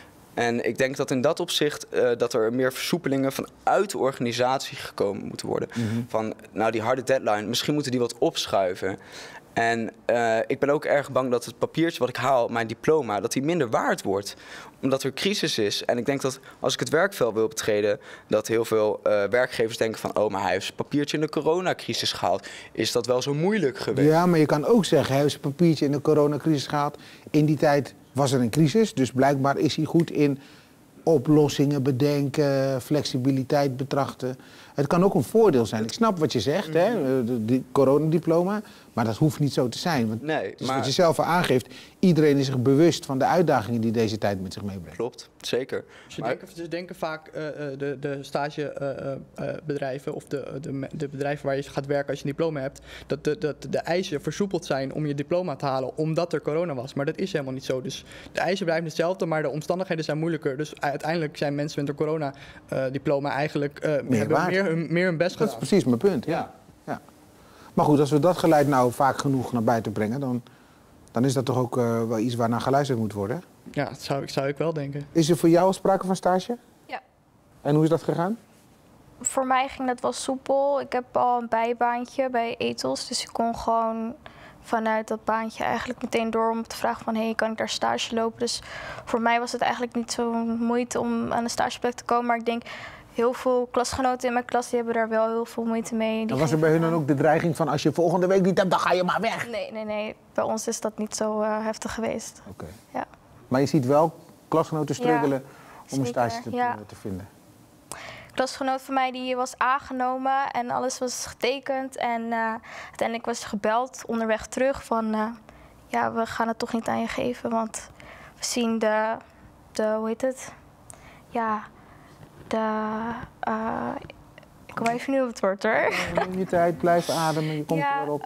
En ik denk dat in dat opzicht dat er meer versoepelingen vanuit de organisatie gekomen moeten worden. Van, nou, die harde deadline, misschien moeten die wat opschuiven. En ik ben ook erg bang dat het papiertje wat ik haal, mijn diploma, dat die minder waard wordt. Omdat er crisis is. En ik denk dat als ik het werkveld wil betreden, dat heel veel werkgevers denken van, oh, maar hij heeft zijn papiertje in de coronacrisis gehaald. Is dat wel zo moeilijk geweest? Ja, maar je kan ook zeggen, hij heeft zijn papiertje in de coronacrisis gehaald. In die tijd was er een crisis, dus blijkbaar is hij goed in oplossingen bedenken, flexibiliteit betrachten. Het kan ook een voordeel zijn. Ik snap wat je zegt, hè, die coronadiploma, maar dat hoeft niet zo te zijn. Want Nee, dus maar wat je zelf al aangeeft, iedereen is zich bewust van de uitdagingen die deze tijd met zich meebrengt. klopt, zeker. Ze denken vaak de stagebedrijven of de bedrijven waar je gaat werken als je een diploma hebt, dat de eisen versoepeld zijn om je diploma te halen omdat er corona was. Maar dat is helemaal niet zo. Dus de eisen blijven hetzelfde, maar de omstandigheden zijn moeilijker. Dus uiteindelijk zijn mensen met een coronadiploma eigenlijk hebben meer hun best gedaan. Dat is precies mijn punt, ja. Maar goed, als we dat geluid nou vaak genoeg naar buiten brengen, dan is dat toch ook wel iets waar naar geluisterd moet worden? Ja, dat zou ik wel denken. Is er voor jou al sprake van stage? Ja. En hoe is dat gegaan? Voor mij ging dat wel soepel. Ik heb al een bijbaantje bij Ethos, dus ik kon gewoon vanuit dat baantje eigenlijk meteen door om te vragen van, hey, kan ik daar stage lopen? Dus voor mij was het eigenlijk niet zo'n moeite om aan een stageplek te komen, maar ik denk, heel veel klasgenoten in mijn klas die hebben daar wel heel veel moeite mee. En was er bij hun dan ook de dreiging van, als je volgende week niet hebt, dan ga je maar weg? Nee. Bij ons is dat niet zo heftig geweest. Oké. Ja. Maar je ziet wel klasgenoten struggelen om een zeker, stage te ja. vinden. Een klasgenoot van mij die was aangenomen en alles was getekend. En uiteindelijk was ze gebeld onderweg terug van, ja, we gaan het toch niet aan je geven. Want we zien de hoe heet het? Ja, ik kom even niet op het woord hoor. Neem je tijd, blijf ademen, je komt er wel op.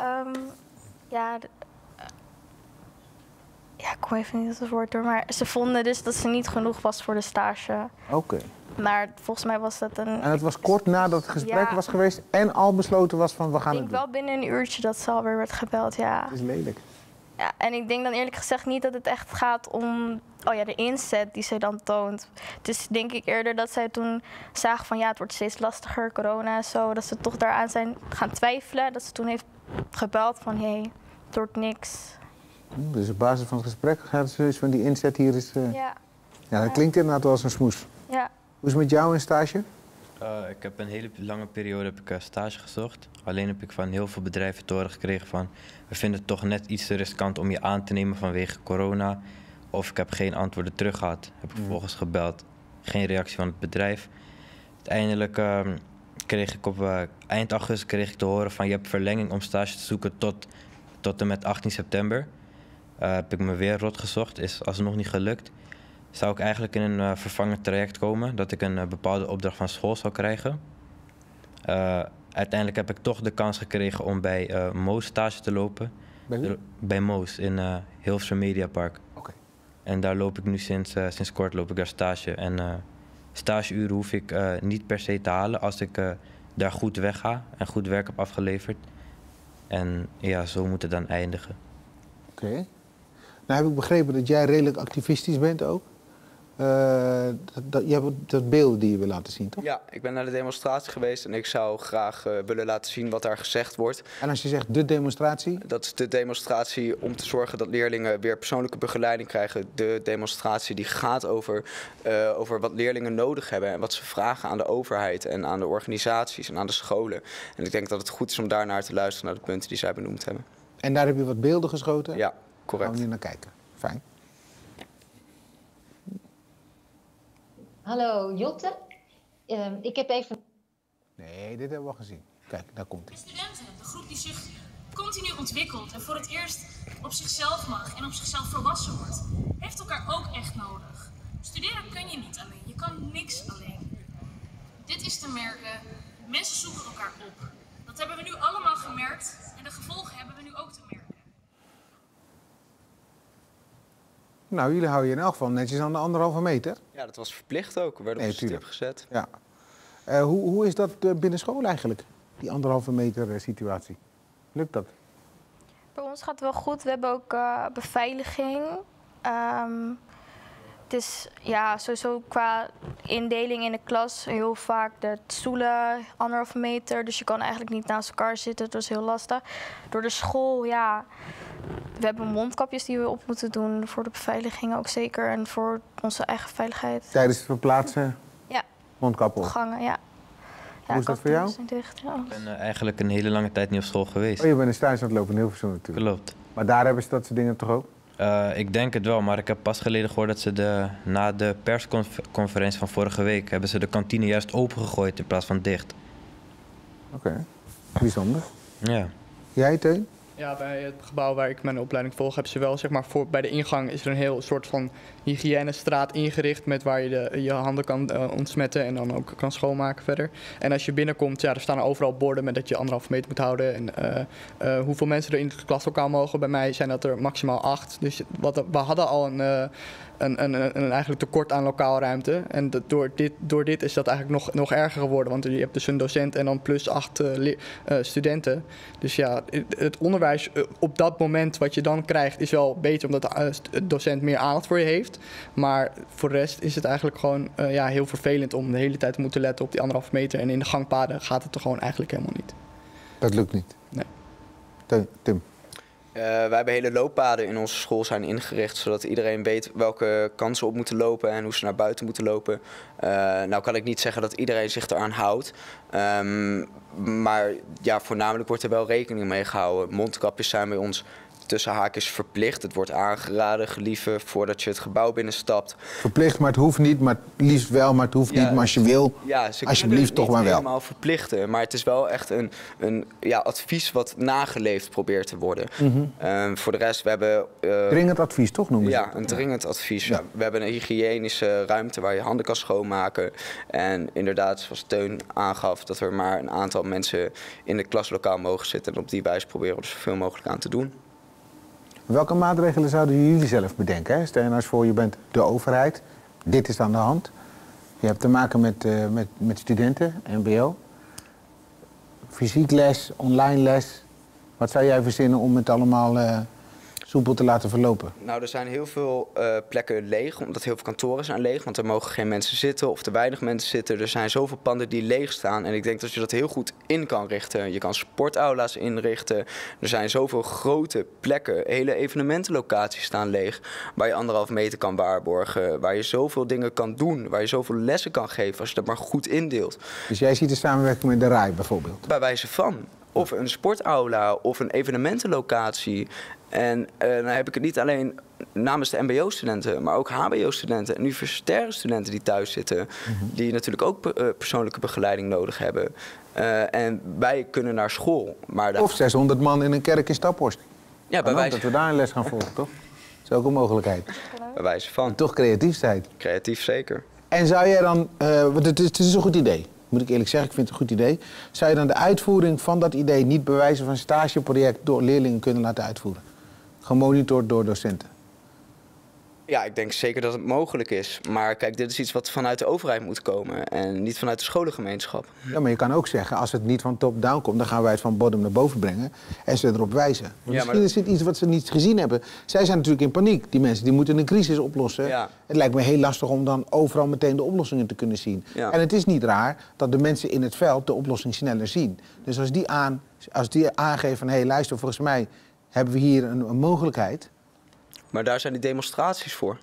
Ik kom even niet op het woord hoor. Maar ze vonden dus dat ze niet genoeg was voor de stage. Oké. Maar volgens mij was dat een... En het was kort nadat het gesprek was geweest en al besloten was van, we gaan het doen. Ik denk wel binnen een uurtje dat ze alweer werd gebeld, ja. Dat is lelijk. Ja, en ik denk dan eerlijk gezegd niet dat het echt gaat om de inzet die zij dan toont. Dus denk ik eerder dat zij toen zagen van, ja, het wordt steeds lastiger, corona en zo. Dat ze toch daaraan zijn gaan twijfelen. Dat ze toen heeft gebeld van, hé, het wordt niks. Dus op basis van het gesprek gaat het zoiets van, die inzet hier is... Ja, dat klinkt inderdaad wel als een smoes. Ja. Hoe is het met jou in stage? Ik heb een hele lange periode stage gezocht. Alleen heb ik van heel veel bedrijven te horen gekregen van, we vinden het toch net iets te riskant om je aan te nemen vanwege corona. Of ik heb geen antwoorden terug gehad. Heb ik vervolgens gebeld. Geen reactie van het bedrijf. Uiteindelijk kreeg ik op eind augustus te horen van, je hebt verlenging om stage te zoeken tot en met 18 september. Heb ik me weer rot gezocht. Is alsnog niet gelukt. Zou ik eigenlijk in een vervangend traject komen, dat ik een bepaalde opdracht van school zou krijgen. Uiteindelijk heb ik toch de kans gekregen om bij Moos stage te lopen. Bij Moos in Hilversum Mediapark. Oké. En daar loop ik nu sinds kort loop ik daar stage. En stageuren hoef ik niet per se te halen als ik daar goed wegga en goed werk heb afgeleverd. En ja, zo moet het dan eindigen. Oké. Nou heb ik begrepen dat jij redelijk activistisch bent ook. Je hebt dat beelden die je wil laten zien, toch? Ja, ik ben naar de demonstratie geweest en ik zou graag willen laten zien wat daar gezegd wordt. En als je zegt de demonstratie? Dat is de demonstratie om te zorgen dat leerlingen weer persoonlijke begeleiding krijgen. De demonstratie die gaat over wat leerlingen nodig hebben en wat ze vragen aan de overheid en aan de organisaties en aan de scholen. En ik denk dat het goed is om daarnaar te luisteren, naar de punten die zij benoemd hebben. En daar heb je wat beelden geschoten? Ja, correct. Gaan we nu naar kijken. Fijn. Hallo Jotte. Ik heb even... Nee, dit hebben we al gezien. Kijk, daar komt hij. De studenten, de groep die zich continu ontwikkelt en voor het eerst op zichzelf mag en op zichzelf volwassen wordt, heeft elkaar ook echt nodig. Studeren kun je niet alleen, je kan niks alleen. Dit is te merken, mensen zoeken elkaar op. Dat hebben we nu allemaal gemerkt en de gevolgen hebben we nu ook te merken. Nou, jullie houden je in elk geval netjes aan de 1,5 meter. Ja, dat was verplicht ook. We werden op de stip gezet. Ja. Hoe is dat binnen school eigenlijk, die 1,5 meter situatie? Lukt dat? Bij ons gaat het wel goed. We hebben ook beveiliging. Dus ja, sowieso qua indeling in de klas heel vaak de stoelen 1,5 meter. Dus je kan eigenlijk niet naast elkaar zitten. Dat is heel lastig. Door de school, ja, we hebben mondkapjes die we op moeten doen voor de beveiliging ook zeker. En voor onze eigen veiligheid. Tijdens het verplaatsen? Ja. Mondkappen op? Gangen, ja. Hoe is dat voor jou? Dicht, ja. Ik ben eigenlijk een hele lange tijd niet op school geweest. Oh, je bent een stage aan het lopen in Hilversum natuurlijk. Klopt. Maar daar hebben ze dat soort dingen toch ook? Ik denk het wel, maar ik heb pas geleden gehoord dat ze na de persconferentie van vorige week hebben ze de kantine juist opengegooid in plaats van dicht. Oké, bijzonder. Ja. Jij, Teun? Ja, bij het gebouw waar ik mijn opleiding volg, hebben ze wel, zeg maar, bij de ingang is er een heel soort van hygiënestraat ingericht met waar je je handen kan ontsmetten en dan ook kan schoonmaken verder. En als je binnenkomt, ja, er staan overal borden met dat je 1,5 meter moet houden. En hoeveel mensen er in het klaslokaal mogen, bij mij zijn dat er maximaal 8. Dus we hadden al een eigenlijk tekort aan lokaalruimte. En door dit is dat eigenlijk nog erger geworden. Want je hebt dus een docent en dan plus 8 studenten. Dus ja, het onderwijs op dat moment wat je dan krijgt is wel beter omdat de docent meer aandacht voor je heeft. Maar voor de rest is het eigenlijk gewoon heel vervelend om de hele tijd te moeten letten op die 1,5 meter. En in de gangpaden gaat het er gewoon eigenlijk helemaal niet. Dat lukt niet? Nee. Tim? Wij hebben hele looppaden in onze school zijn ingericht, zodat iedereen weet welke kansen ze op moeten lopen en hoe ze naar buiten moeten lopen. Nou kan ik niet zeggen dat iedereen zich eraan houdt, maar ja, voornamelijk wordt er wel rekening mee gehouden. Mondkapjes zijn bij ons tussen haakjes verplicht. Het wordt aangeraden, gelieve, voordat je het gebouw binnenstapt. Verplicht, maar het hoeft niet, maar het liefst wel, maar het hoeft niet. Maar als je wil, alsjeblieft toch maar wel. Helemaal verplichten, maar het is wel echt een advies wat nageleefd probeert te worden. Voor de rest, we hebben... dringend advies, toch noemen ze Ja, een dringend advies. Ja. We hebben een hygiënische ruimte waar je handen kan schoonmaken. En inderdaad, zoals Teun aangaf, dat er maar een aantal mensen in het klaslokaal mogen zitten. En op die wijze proberen we er zoveel mogelijk aan te doen. Welke maatregelen zouden jullie zelf bedenken? Hè? Stel je nou eens voor, je bent de overheid. Dit is aan de hand. Je hebt te maken met studenten, mbo. Fysiek les, online les. Wat zou jij verzinnen om het allemaal soepel te laten verlopen? Nou, er zijn heel veel plekken leeg, omdat heel veel kantoren zijn leeg. Want er mogen geen mensen zitten of te weinig mensen zitten. Er zijn zoveel panden die leeg staan. En ik denk dat je dat heel goed in kan richten. Je kan sportaula's inrichten. Er zijn zoveel grote plekken, hele evenementenlocaties staan leeg. Waar je 1,5 meter kan waarborgen. Waar je zoveel dingen kan doen. Waar je zoveel lessen kan geven als je dat maar goed indeelt. Dus jij ziet de samenwerking met de RAI bijvoorbeeld? Bij wijze van. Of een sportaula of een evenementenlocatie. En dan heb ik het niet alleen namens de mbo-studenten, maar ook hbo-studenten en universitaire studenten die thuis zitten. Die natuurlijk ook persoonlijke begeleiding nodig hebben. En wij kunnen naar school. Maar of 600 man in een kerk in Staphorst. Ja, bij wijze... dat we daar een les gaan volgen, toch? Dat is ook een mogelijkheid. Bij wijze van. En toch creatief zijn. Creatief, zeker. En zou jij dan, want het is een goed idee. Moet ik eerlijk zeggen, ik vind het een goed idee. Zou je dan de uitvoering van dat idee niet bij wijze van stageproject door leerlingen kunnen laten uitvoeren? Gemonitord door docenten? Ja, ik denk zeker dat het mogelijk is. Maar kijk, dit is iets wat vanuit de overheid moet komen en niet vanuit de scholengemeenschap. Ja, maar je kan ook zeggen, als het niet van top-down komt, dan gaan wij het van bodem naar boven brengen en ze erop wijzen. Want misschien is dit iets wat ze niet gezien hebben. Zij zijn natuurlijk in paniek, die mensen, die moeten een crisis oplossen. Ja. Het lijkt me heel lastig om dan overal meteen de oplossingen te kunnen zien. Ja. En het is niet raar dat de mensen in het veld de oplossing sneller zien. Dus als die aangeven van, hé, luister, volgens mij hebben we hier een mogelijkheid. Maar daar zijn die demonstraties voor.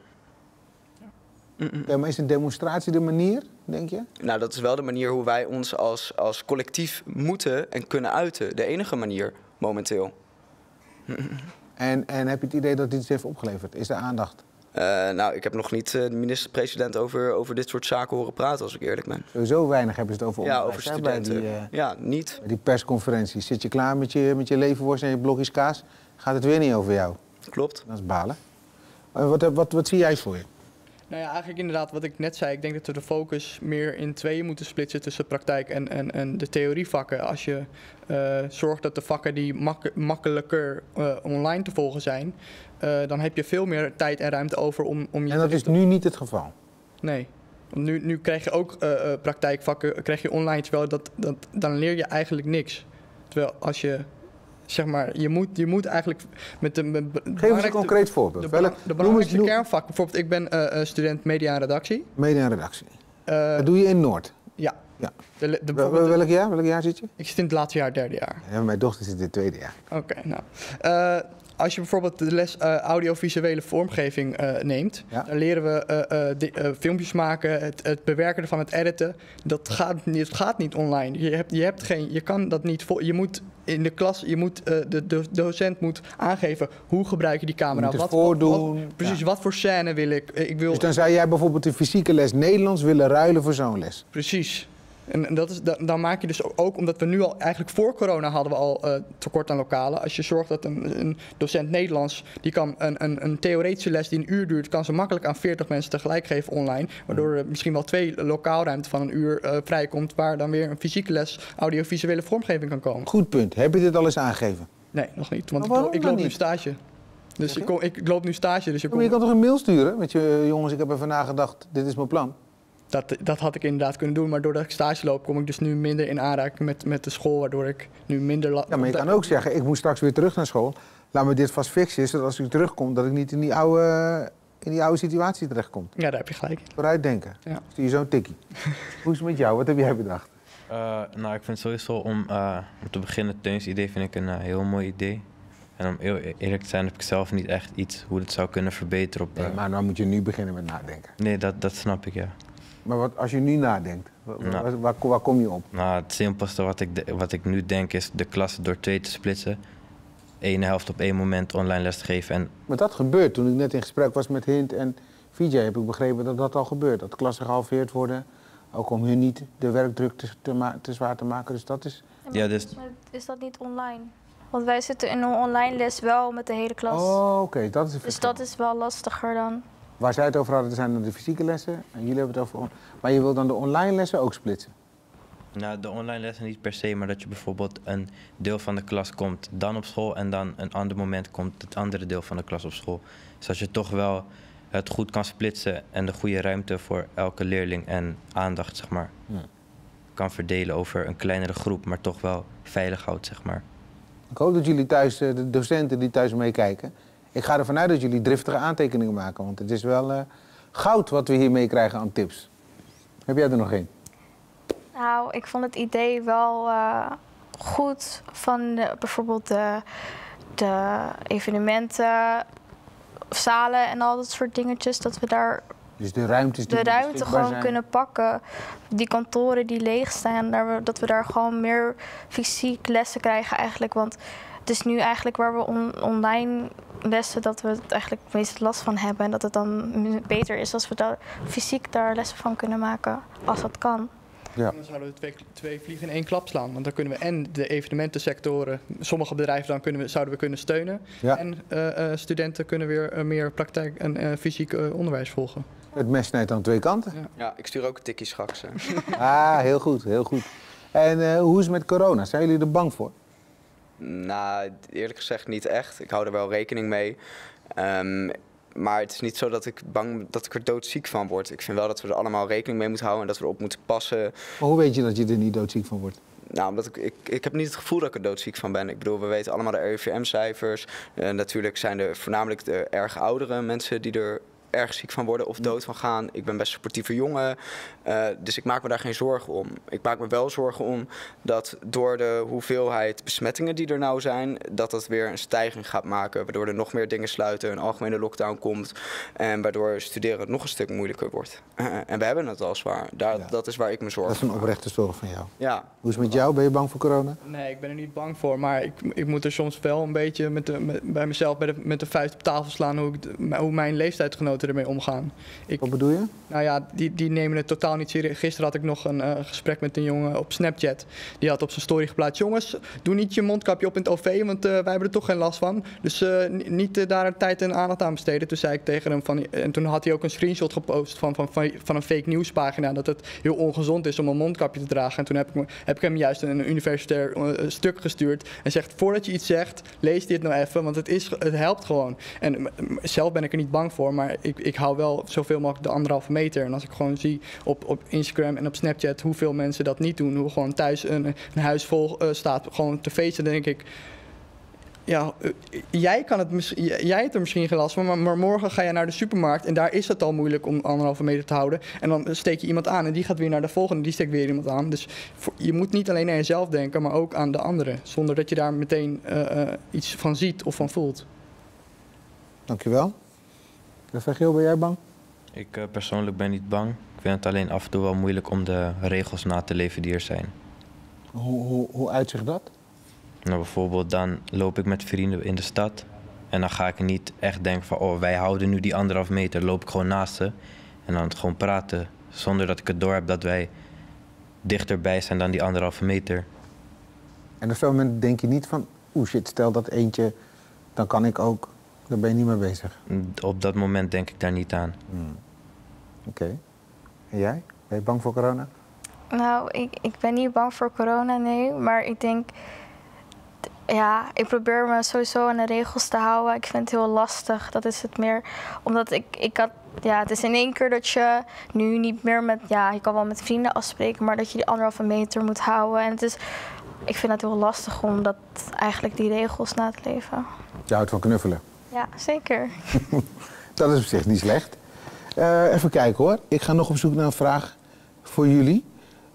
Ja, maar is een demonstratie de manier, denk je? Nou, dat is wel de manier hoe wij ons als collectief moeten en kunnen uiten. De enige manier, momenteel. En heb je het idee dat dit iets heeft opgeleverd? Is er aandacht Nou, ik heb nog niet de minister-president over dit soort zaken horen praten, als ik eerlijk ben. Sowieso weinig hebben ze het over onderwijs. Ja, over studenten. Niet. Bij die persconferentie. Zit je klaar met je levenworst en je blokjes kaas? Gaat het weer niet over jou. Klopt. Dat is balen. Wat zie jij voor je? Nou ja, eigenlijk inderdaad wat ik net zei. Ik denk dat we de focus meer in tweeën moeten splitsen tussen praktijk en de theorievakken. Als je zorgt dat de vakken die makkelijker online te volgen zijn, dan heb je veel meer tijd en ruimte over om je... En dat is nu niet het geval? Nee. Nu krijg je ook praktijkvakken krijg je online, terwijl dan leer je eigenlijk niks. Terwijl als je... Zeg maar, je moet eigenlijk met de... Geef eens een concreet voorbeeld. De belangrijkste kernvak, bijvoorbeeld ik ben student media en redactie. Media en redactie. Dat doe je in Noord? Ja. Welk jaar zit je? Ik zit in het laatste jaar, 3e jaar. Ja, mijn dochter zit in het 2e jaar. Oké, nou. Als je bijvoorbeeld de les audiovisuele vormgeving neemt, dan leren we filmpjes maken, het bewerken ervan, het editen. Dat gaat niet online. Je kan dat niet. Je moet in de klas, de docent moet aangeven hoe gebruik je die camera. Precies, wat voor scène wil ik. Dus dan zou jij bijvoorbeeld de fysieke les Nederlands willen ruilen voor zo'n les? Precies. En dan maak je dus ook, omdat we nu al, eigenlijk voor corona hadden we al tekort aan lokalen. Als je zorgt dat een docent Nederlands, die kan een theoretische les die een uur duurt, kan ze makkelijk aan 40 mensen tegelijk geven online. Waardoor er misschien wel 2 lokaalruimte van een uur vrijkomt, waar dan weer een fysieke les audiovisuele vormgeving kan komen. Goed punt. Heb je dit al eens aangegeven? Nee, nog niet. Want ik loop nu stage. Dus ik loop nu stage. Dus maar je kan toch een mail sturen met je jongens, ik heb even nagedacht, dit is mijn plan. Dat had ik inderdaad kunnen doen, maar doordat ik stage loop, kom ik dus nu minder in aanraking met de school, waardoor ik nu minder... Ja, maar je kan ook zeggen, ik moet straks weer terug naar school. Laat me dit vast fixen, zodat als ik terugkom, dat ik niet in die oude situatie terechtkom. Ja, daar heb je gelijk in. Vooruitdenken. Ja. Stuur je zo'n tikkie. Hoe is het met jou? Wat heb jij bedacht? Nou, ik vind sowieso om te beginnen, Teuns idee vind ik een heel mooi idee. En om heel eerlijk te zijn heb ik zelf niet echt iets hoe het zou kunnen verbeteren. Nee, maar dan moet je nu beginnen met nadenken. Nee, dat snap ik, ja. Maar als je nu nadenkt, waar kom je op? Nou, het simpelste wat ik nu denk is de klassen door 2 te splitsen. 1 helft op 1 moment online les te geven. Maar dat gebeurt. Toen ik net in gesprek was met Hint en Vijay, heb ik begrepen dat dat al gebeurt. Dat klassen gehalveerd worden, ook om hun niet de werkdruk te zwaar te maken. Dus dat is... Ja, dus... Is dat niet online? Want wij zitten in een online les wel met de hele klas. Oh, oké. Dat is het verschil. Dus dat is wel lastiger dan. Waar zij het over hadden, zijn dan de fysieke lessen. En jullie hebben het over... Maar je wil dan de online lessen ook splitsen? Nou, de online lessen niet per se, maar dat je bijvoorbeeld een deel van de klas komt dan op school en dan een ander moment komt het andere deel van de klas op school. Dus dat je toch wel het goed kan splitsen en de goede ruimte voor elke leerling en aandacht, zeg maar, kan verdelen over een kleinere groep, maar toch wel veilig houdt, zeg maar. Ik hoop dat jullie thuis, de docenten die thuis meekijken, ik ga ervan uit dat jullie driftige aantekeningen maken, want het is wel goud wat we hier meekrijgen aan tips. Heb jij er nog één? Nou, ik vond het idee wel goed van bijvoorbeeld de evenementen, zalen en al dat soort dingetjes, dat we daar dus de ruimtes die gewoon zijn. kunnen pakken. Die kantoren die leeg staan, dat we daar gewoon meer fysiek lessen krijgen eigenlijk. Want het is nu eigenlijk waar we online lessen dat we het eigenlijk het meest last van hebben. En dat het dan beter is als we daar fysiek daar lessen van kunnen maken, als dat kan. Ja. Dan zouden we twee vliegen in 1 klap slaan. Want dan kunnen we en de evenementensectoren, sommige bedrijven dan zouden we kunnen steunen. Ja. En studenten kunnen weer meer praktijk en fysiek onderwijs volgen. Het mes snijdt aan 2 kanten. Ja, ik stuur ook een tikkie straks. Heel goed, heel goed. En hoe is het met corona? Zijn jullie er bang voor? Nou, eerlijk gezegd niet echt. Ik hou er wel rekening mee. Maar het is niet zo dat ik er doodziek van word. Ik vind wel dat we er allemaal rekening mee moeten houden en dat we erop moeten passen. Maar hoe weet je dat je er niet doodziek van wordt? Nou, omdat ik heb niet het gevoel dat ik er doodziek van ben. Ik bedoel, we weten allemaal de RIVM-cijfers. Natuurlijk zijn er voornamelijk de erg oudere mensen die er erg ziek van worden of dood van gaan. Ik ben best een sportieve jongen, dus ik maak me daar geen zorgen om. Ik maak me wel zorgen om dat door de hoeveelheid besmettingen die er nou zijn, dat weer een stijging gaat maken, waardoor er nog meer dingen sluiten, een algemene lockdown komt en waardoor studeren nog een stuk moeilijker wordt. En we hebben het al zwaar. Dat is waar ik me zorgen maak. Dat is een oprechte zorg van jou. Ja. Hoe is het met jou? Ben je bang voor corona? Nee, ik ben er niet bang voor, maar ik moet er soms wel een beetje bij mezelf met de vuist op tafel slaan hoe mijn leeftijdsgenoten studenten ermee omgaan. Wat bedoel je? Nou ja, die nemen het totaal niet serieus. Gisteren had ik nog een gesprek met een jongen op Snapchat. Die had op zijn story geplaatst: jongens, doe niet je mondkapje op in het OV, want wij hebben er toch geen last van. Dus niet daar een tijd en aandacht aan besteden. Toen zei ik tegen hem en toen had hij ook een screenshot gepost van een fake nieuwspagina dat het heel ongezond is om een mondkapje te dragen. En toen heb ik hem juist een universitair stuk gestuurd en zegt: voordat je iets zegt, lees dit nou even, want het helpt gewoon. En zelf ben ik er niet bang voor, maar ik hou wel zoveel mogelijk de 1,5 meter. En als ik gewoon zie op Instagram en op Snapchat hoeveel mensen dat niet doen, hoe gewoon thuis een huis vol staat, gewoon te feesten, dan denk ik: ja, jij hebt er misschien geen last van, maar morgen ga je naar de supermarkt en daar is het al moeilijk om 1,5 meter te houden. En dan steek je iemand aan en die gaat weer naar de volgende, die steekt weer iemand aan. Dus je moet niet alleen aan jezelf denken, maar ook aan de anderen, zonder dat je daar meteen iets van ziet of van voelt. Dankjewel. Geel, ben jij bang? Ik persoonlijk ben niet bang. Ik vind het alleen af en toe wel moeilijk om de regels na te leven die er zijn. Hoe uitzicht dat? Nou, bijvoorbeeld dan loop ik met vrienden in de stad en dan ga ik niet echt denken van: oh, wij houden nu die 1,5 meter. Loop ik gewoon naast ze en dan gewoon praten zonder dat ik het door heb dat wij dichterbij zijn dan die 1,5 meter. En op zo'n moment denk je niet van: oeh shit, stel dat eentje, dan kan ik ook. Daar ben je niet mee bezig? Op dat moment denk ik daar niet aan. Oké. En jij? Ben je bang voor corona? Nou, ik ben niet bang voor corona, nee. Maar ik denk, ja, ik probeer me sowieso aan de regels te houden. Ik vind het heel lastig. Dat is het meer. Omdat ik had, ja, het is in één keer dat je nu niet meer met, ja, je kan wel met vrienden afspreken, maar dat je die 1,5 meter moet houden. En het is, ik vind het heel lastig om dat eigenlijk die regels na te leven. Je houdt van knuffelen? Ja, zeker. Dat is op zich niet slecht. Even kijken hoor. Ik ga nog op zoek naar een vraag voor jullie.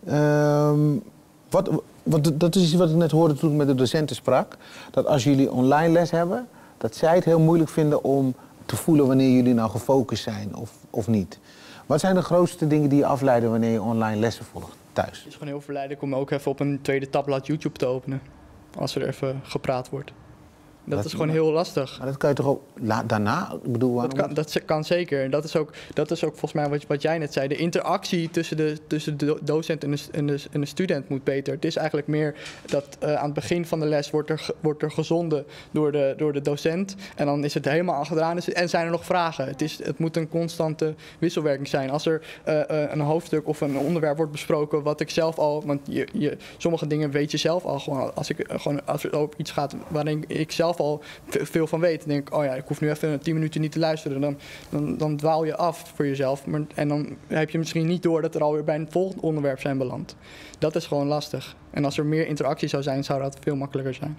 Dat is iets wat ik net hoorde toen ik met de docenten sprak. Dat als jullie online les hebben, dat zij het heel moeilijk vinden om te voelen wanneer jullie nou gefocust zijn of niet. Wat zijn de grootste dingen die je afleiden wanneer je online lessen volgt thuis? Het is gewoon heel verleidelijk om ook even op een tweede tabblad YouTube te openen. Als er even gepraat wordt. Dat is gewoon heel lastig. Maar dat kan je toch ook daarna? Ik bedoel, dat kan zeker. Dat is ook volgens mij wat jij net zei. De interactie tussen de docent en de student moet beter. Het is eigenlijk meer dat aan het begin van de les wordt er gezonden door de docent. En dan is het helemaal gedaan. En zijn er nog vragen. Het moet een constante wisselwerking zijn. Als er een hoofdstuk of een onderwerp wordt besproken wat ik zelf al... Want sommige dingen weet je zelf al gewoon. Als er over iets gaat waarin ik zelf al veel van weet. Dan denk ik: oh ja, ik hoef nu even 10 minuten niet te luisteren. Dan dwaal je af voor jezelf. En dan heb je misschien niet door dat er alweer bij een volgend onderwerp zijn beland. Dat is gewoon lastig. En als er meer interactie zou zijn, zou dat veel makkelijker zijn.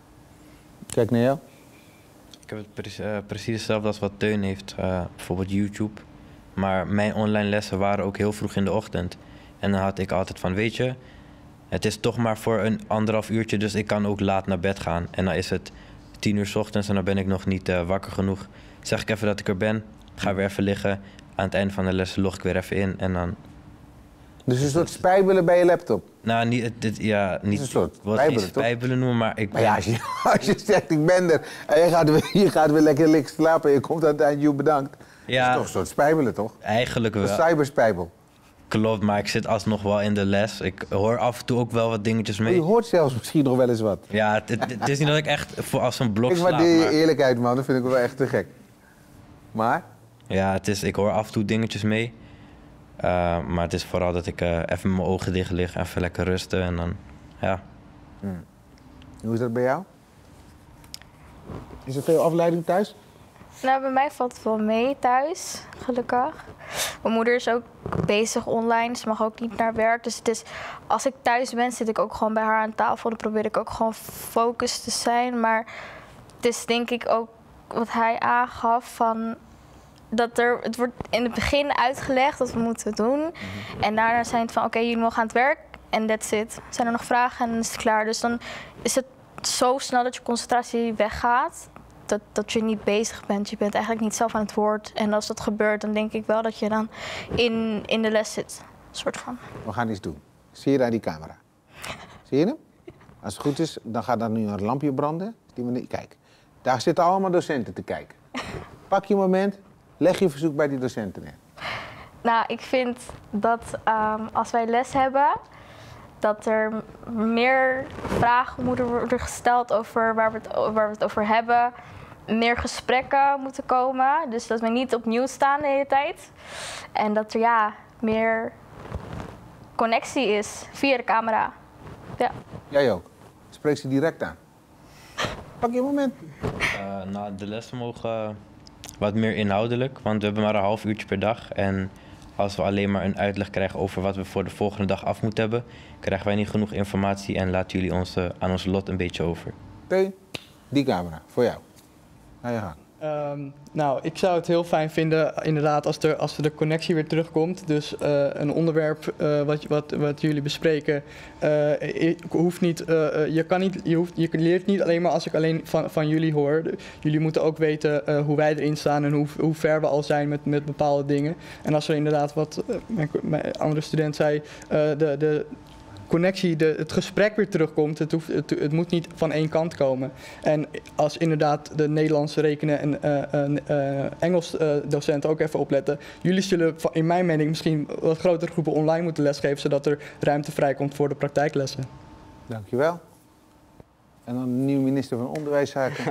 Kijk naar jou. Ik heb het precies hetzelfde als wat Teun heeft. Bijvoorbeeld YouTube. Maar mijn online lessen waren ook heel vroeg in de ochtend. En dan had ik altijd van: weet je, het is toch maar voor een 1,5 uurtje, dus ik kan ook laat naar bed gaan. En dan is het 10 uur 's ochtends en dan ben ik nog niet wakker genoeg. Zeg ik even dat ik er ben, ga weer even liggen. Aan het einde van de les log ik weer even in en dan... Dus een soort spijbelen bij je laptop? Nou, niet een soort spijbelen noemen, maar ik ben... Maar ja, als je zegt ik ben er en je gaat weer lekker slapen en je komt aan het eind, bedankt. Ja, dat is toch een soort spijbelen, toch? Eigenlijk wel. Een cyberspijbel. Klopt, maar ik zit alsnog wel in de les. Ik hoor af en toe ook wel wat dingetjes mee. Je hoort zelfs misschien nog wel eens wat. Ja, het is niet dat ik echt als een blok slaap. Ik waardeer je eerlijkheid, man. Dat vind ik wel echt te gek. Maar? Ja, ik hoor af en toe dingetjes mee. Maar het is vooral dat ik even mijn ogen dicht lig, even lekker rusten en dan, ja. Hoe is dat bij jou? Is er veel afleiding thuis? Nou, bij mij valt het wel mee thuis, gelukkig. Mijn moeder is ook bezig online, ze mag ook niet naar werk. Dus het is, als ik thuis ben, zit ik ook gewoon bij haar aan tafel. Dan probeer ik ook gewoon gefocust te zijn. Maar het is denk ik ook wat hij aangaf van... Het wordt in het begin uitgelegd wat we moeten doen. En daarna zijn het van, oké, jullie mogen aan het werk en that's it. Zijn er nog vragen en dan is het klaar. Dus dan is het zo snel dat je concentratie weggaat... Dat je niet bezig bent. Je bent eigenlijk niet zelf aan het woord. En als dat gebeurt, dan denk ik wel dat je dan in de les zit. Soort van. We gaan iets doen. Zie je daar die camera? Zie je hem? Als het goed is, dan gaat daar nu een lampje branden. Kijk, daar zitten allemaal docenten te kijken. Pak je een moment Leg je verzoek bij die docenten neer. Nou, ik vind dat als wij les hebben, dat er meer vragen moeten worden gesteld over waar we het over hebben. Meer gesprekken moeten komen, dus dat we niet opnieuw staan de hele tijd. En dat er meer connectie is via de camera. Ja. Jij ook. Spreek ze direct aan. Pak je moment. Nou, de lessen mogen wat meer inhoudelijk, want we hebben maar een half uurtje per dag. En als we alleen maar een uitleg krijgen over wat we voor de volgende dag af moeten hebben, krijgen wij niet genoeg informatie en laten jullie aan ons lot een beetje over. Oké, die camera, voor jou. Ga je gang. Nou, ik zou het heel fijn vinden, inderdaad, als de connectie weer terugkomt. Dus een onderwerp wat jullie bespreken, hoeft niet, je leert niet alleen maar als ik alleen van jullie hoor. Jullie moeten ook weten hoe wij erin staan en hoe ver we al zijn met bepaalde dingen. En als er inderdaad, wat mijn andere student zei, de connectie, het gesprek weer terugkomt. Het moet niet van één kant komen. En als inderdaad de Nederlands rekenen en Engels docenten ook even opletten. Jullie zullen in mijn mening misschien wat grotere groepen online moeten lesgeven, zodat er ruimte vrijkomt voor de praktijklessen. Dankjewel. En dan de nieuwe minister van Onderwijszaken.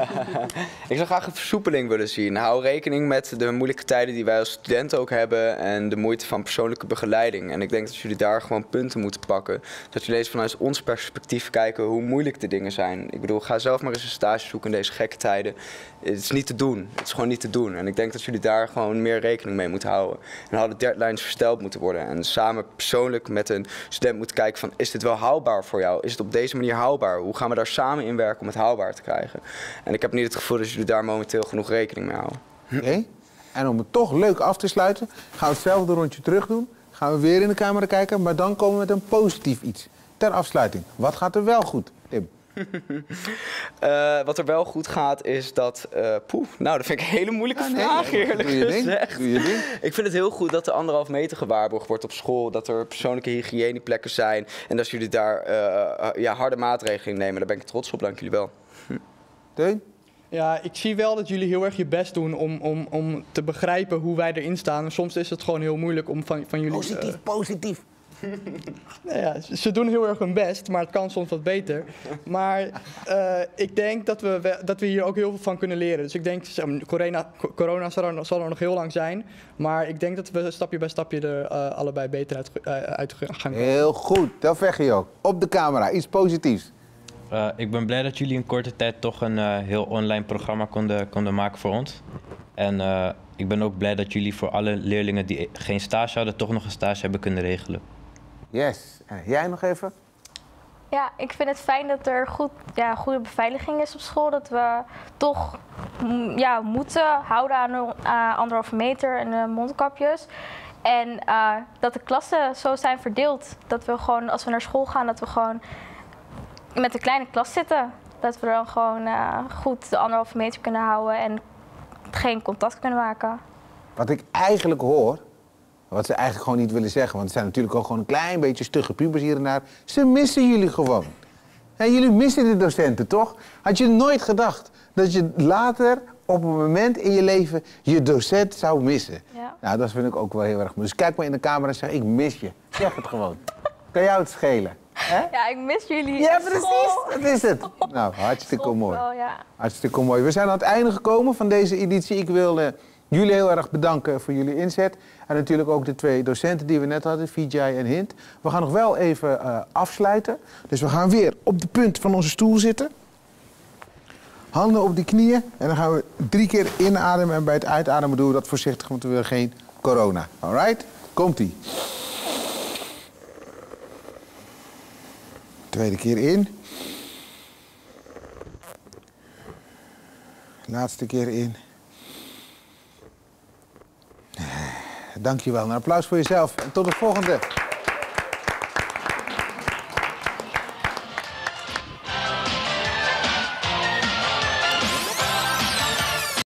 Ik zou graag een versoepeling willen zien. Hou rekening met de moeilijke tijden die wij als studenten ook hebben en de moeite van persoonlijke begeleiding. En ik denk dat jullie daar gewoon punten moeten pakken. Dat jullie eens vanuit ons perspectief kijken hoe moeilijk de dingen zijn. Ik bedoel, ga zelf maar eens een stage zoeken in deze gekke tijden. Het is niet te doen. Het is gewoon niet te doen. En ik denk dat jullie daar gewoon meer rekening mee moeten houden. En hadden deadlines versteld moeten worden. En samen persoonlijk met een student moeten kijken van, is dit wel haalbaar voor jou? Is het op deze manier haalbaar? Hoe gaan we daar samen in werken om het haalbaar te krijgen? En ik heb niet het gevoel dat jullie daar momenteel genoeg rekening mee houden. Oké. En om het toch leuk af te sluiten, gaan we hetzelfde rondje terug doen. Gaan we weer in de camera kijken, maar dan komen we met een positief iets. Ter afsluiting, wat gaat er wel goed, Tim? Wat er wel goed gaat is dat... nou, dat vind ik een hele moeilijke vraag, eerlijk gezegd. Doe je ding. Ik vind het heel goed dat de 1,5 meter gewaarborgd wordt op school. Dat er persoonlijke hygiëneplekken zijn. En dat jullie daar harde maatregelen nemen. Daar ben ik trots op, dank jullie wel. Teun? Ja, ik zie wel dat jullie heel erg je best doen om te begrijpen hoe wij erin staan. En soms is het gewoon heel moeilijk om van jullie... Positief. Nou ja, ze doen heel erg hun best, maar het kan soms wat beter. Maar ik denk dat we hier ook heel veel van kunnen leren. Dus ik denk, corona zal er nog heel lang zijn. Maar ik denk dat we stapje bij stapje er allebei beter uit gaan komen. Heel goed, dat vecht je ook. Op de camera, iets positiefs. Ik ben blij dat jullie in korte tijd toch een heel online programma konden maken voor ons. En ik ben ook blij dat jullie voor alle leerlingen die geen stage hadden, toch nog een stage hebben kunnen regelen. Yes. En jij nog even? Ja, ik vind het fijn dat er goede beveiliging is op school. Dat we toch moeten houden aan 1,5 meter en mondkapjes. En dat de klassen zo zijn verdeeld. Dat we gewoon, als we naar school gaan, dat we gewoon met een kleine klas zitten. Dat we dan gewoon goed de 1,5 meter kunnen houden en geen contact kunnen maken. Wat ik eigenlijk hoor, wat ze eigenlijk gewoon niet willen zeggen, want het zijn natuurlijk ook gewoon een klein beetje stugge pubers hier en daar. Ze missen jullie gewoon. Ja, jullie missen de docenten, toch? Had je nooit gedacht dat je later, op een moment in je leven, je docent zou missen? Ja. Nou, dat vind ik ook wel heel erg mooi. Dus kijk maar in de camera en zeg, ik mis je. Zeg het gewoon. Kan jou het schelen? Hè? Ja, ik mis jullie. Ja, precies. Dat is het. Nou, hartstikke mooi. Wel, ja. Hartstikke mooi. We zijn aan het einde gekomen van deze editie. Ik wil jullie heel erg bedanken voor jullie inzet. En natuurlijk ook de 2 docenten die we net hadden, Vijay en Hint. We gaan nog wel even afsluiten. Dus we gaan weer op de punt van onze stoel zitten. Handen op die knieën. En dan gaan we 3 keer inademen. En bij het uitademen doen we dat voorzichtig, want we willen geen corona. Alright? Komt-ie. Tweede keer in. Laatste keer in. Dankjewel. Een applaus voor jezelf. En tot de volgende.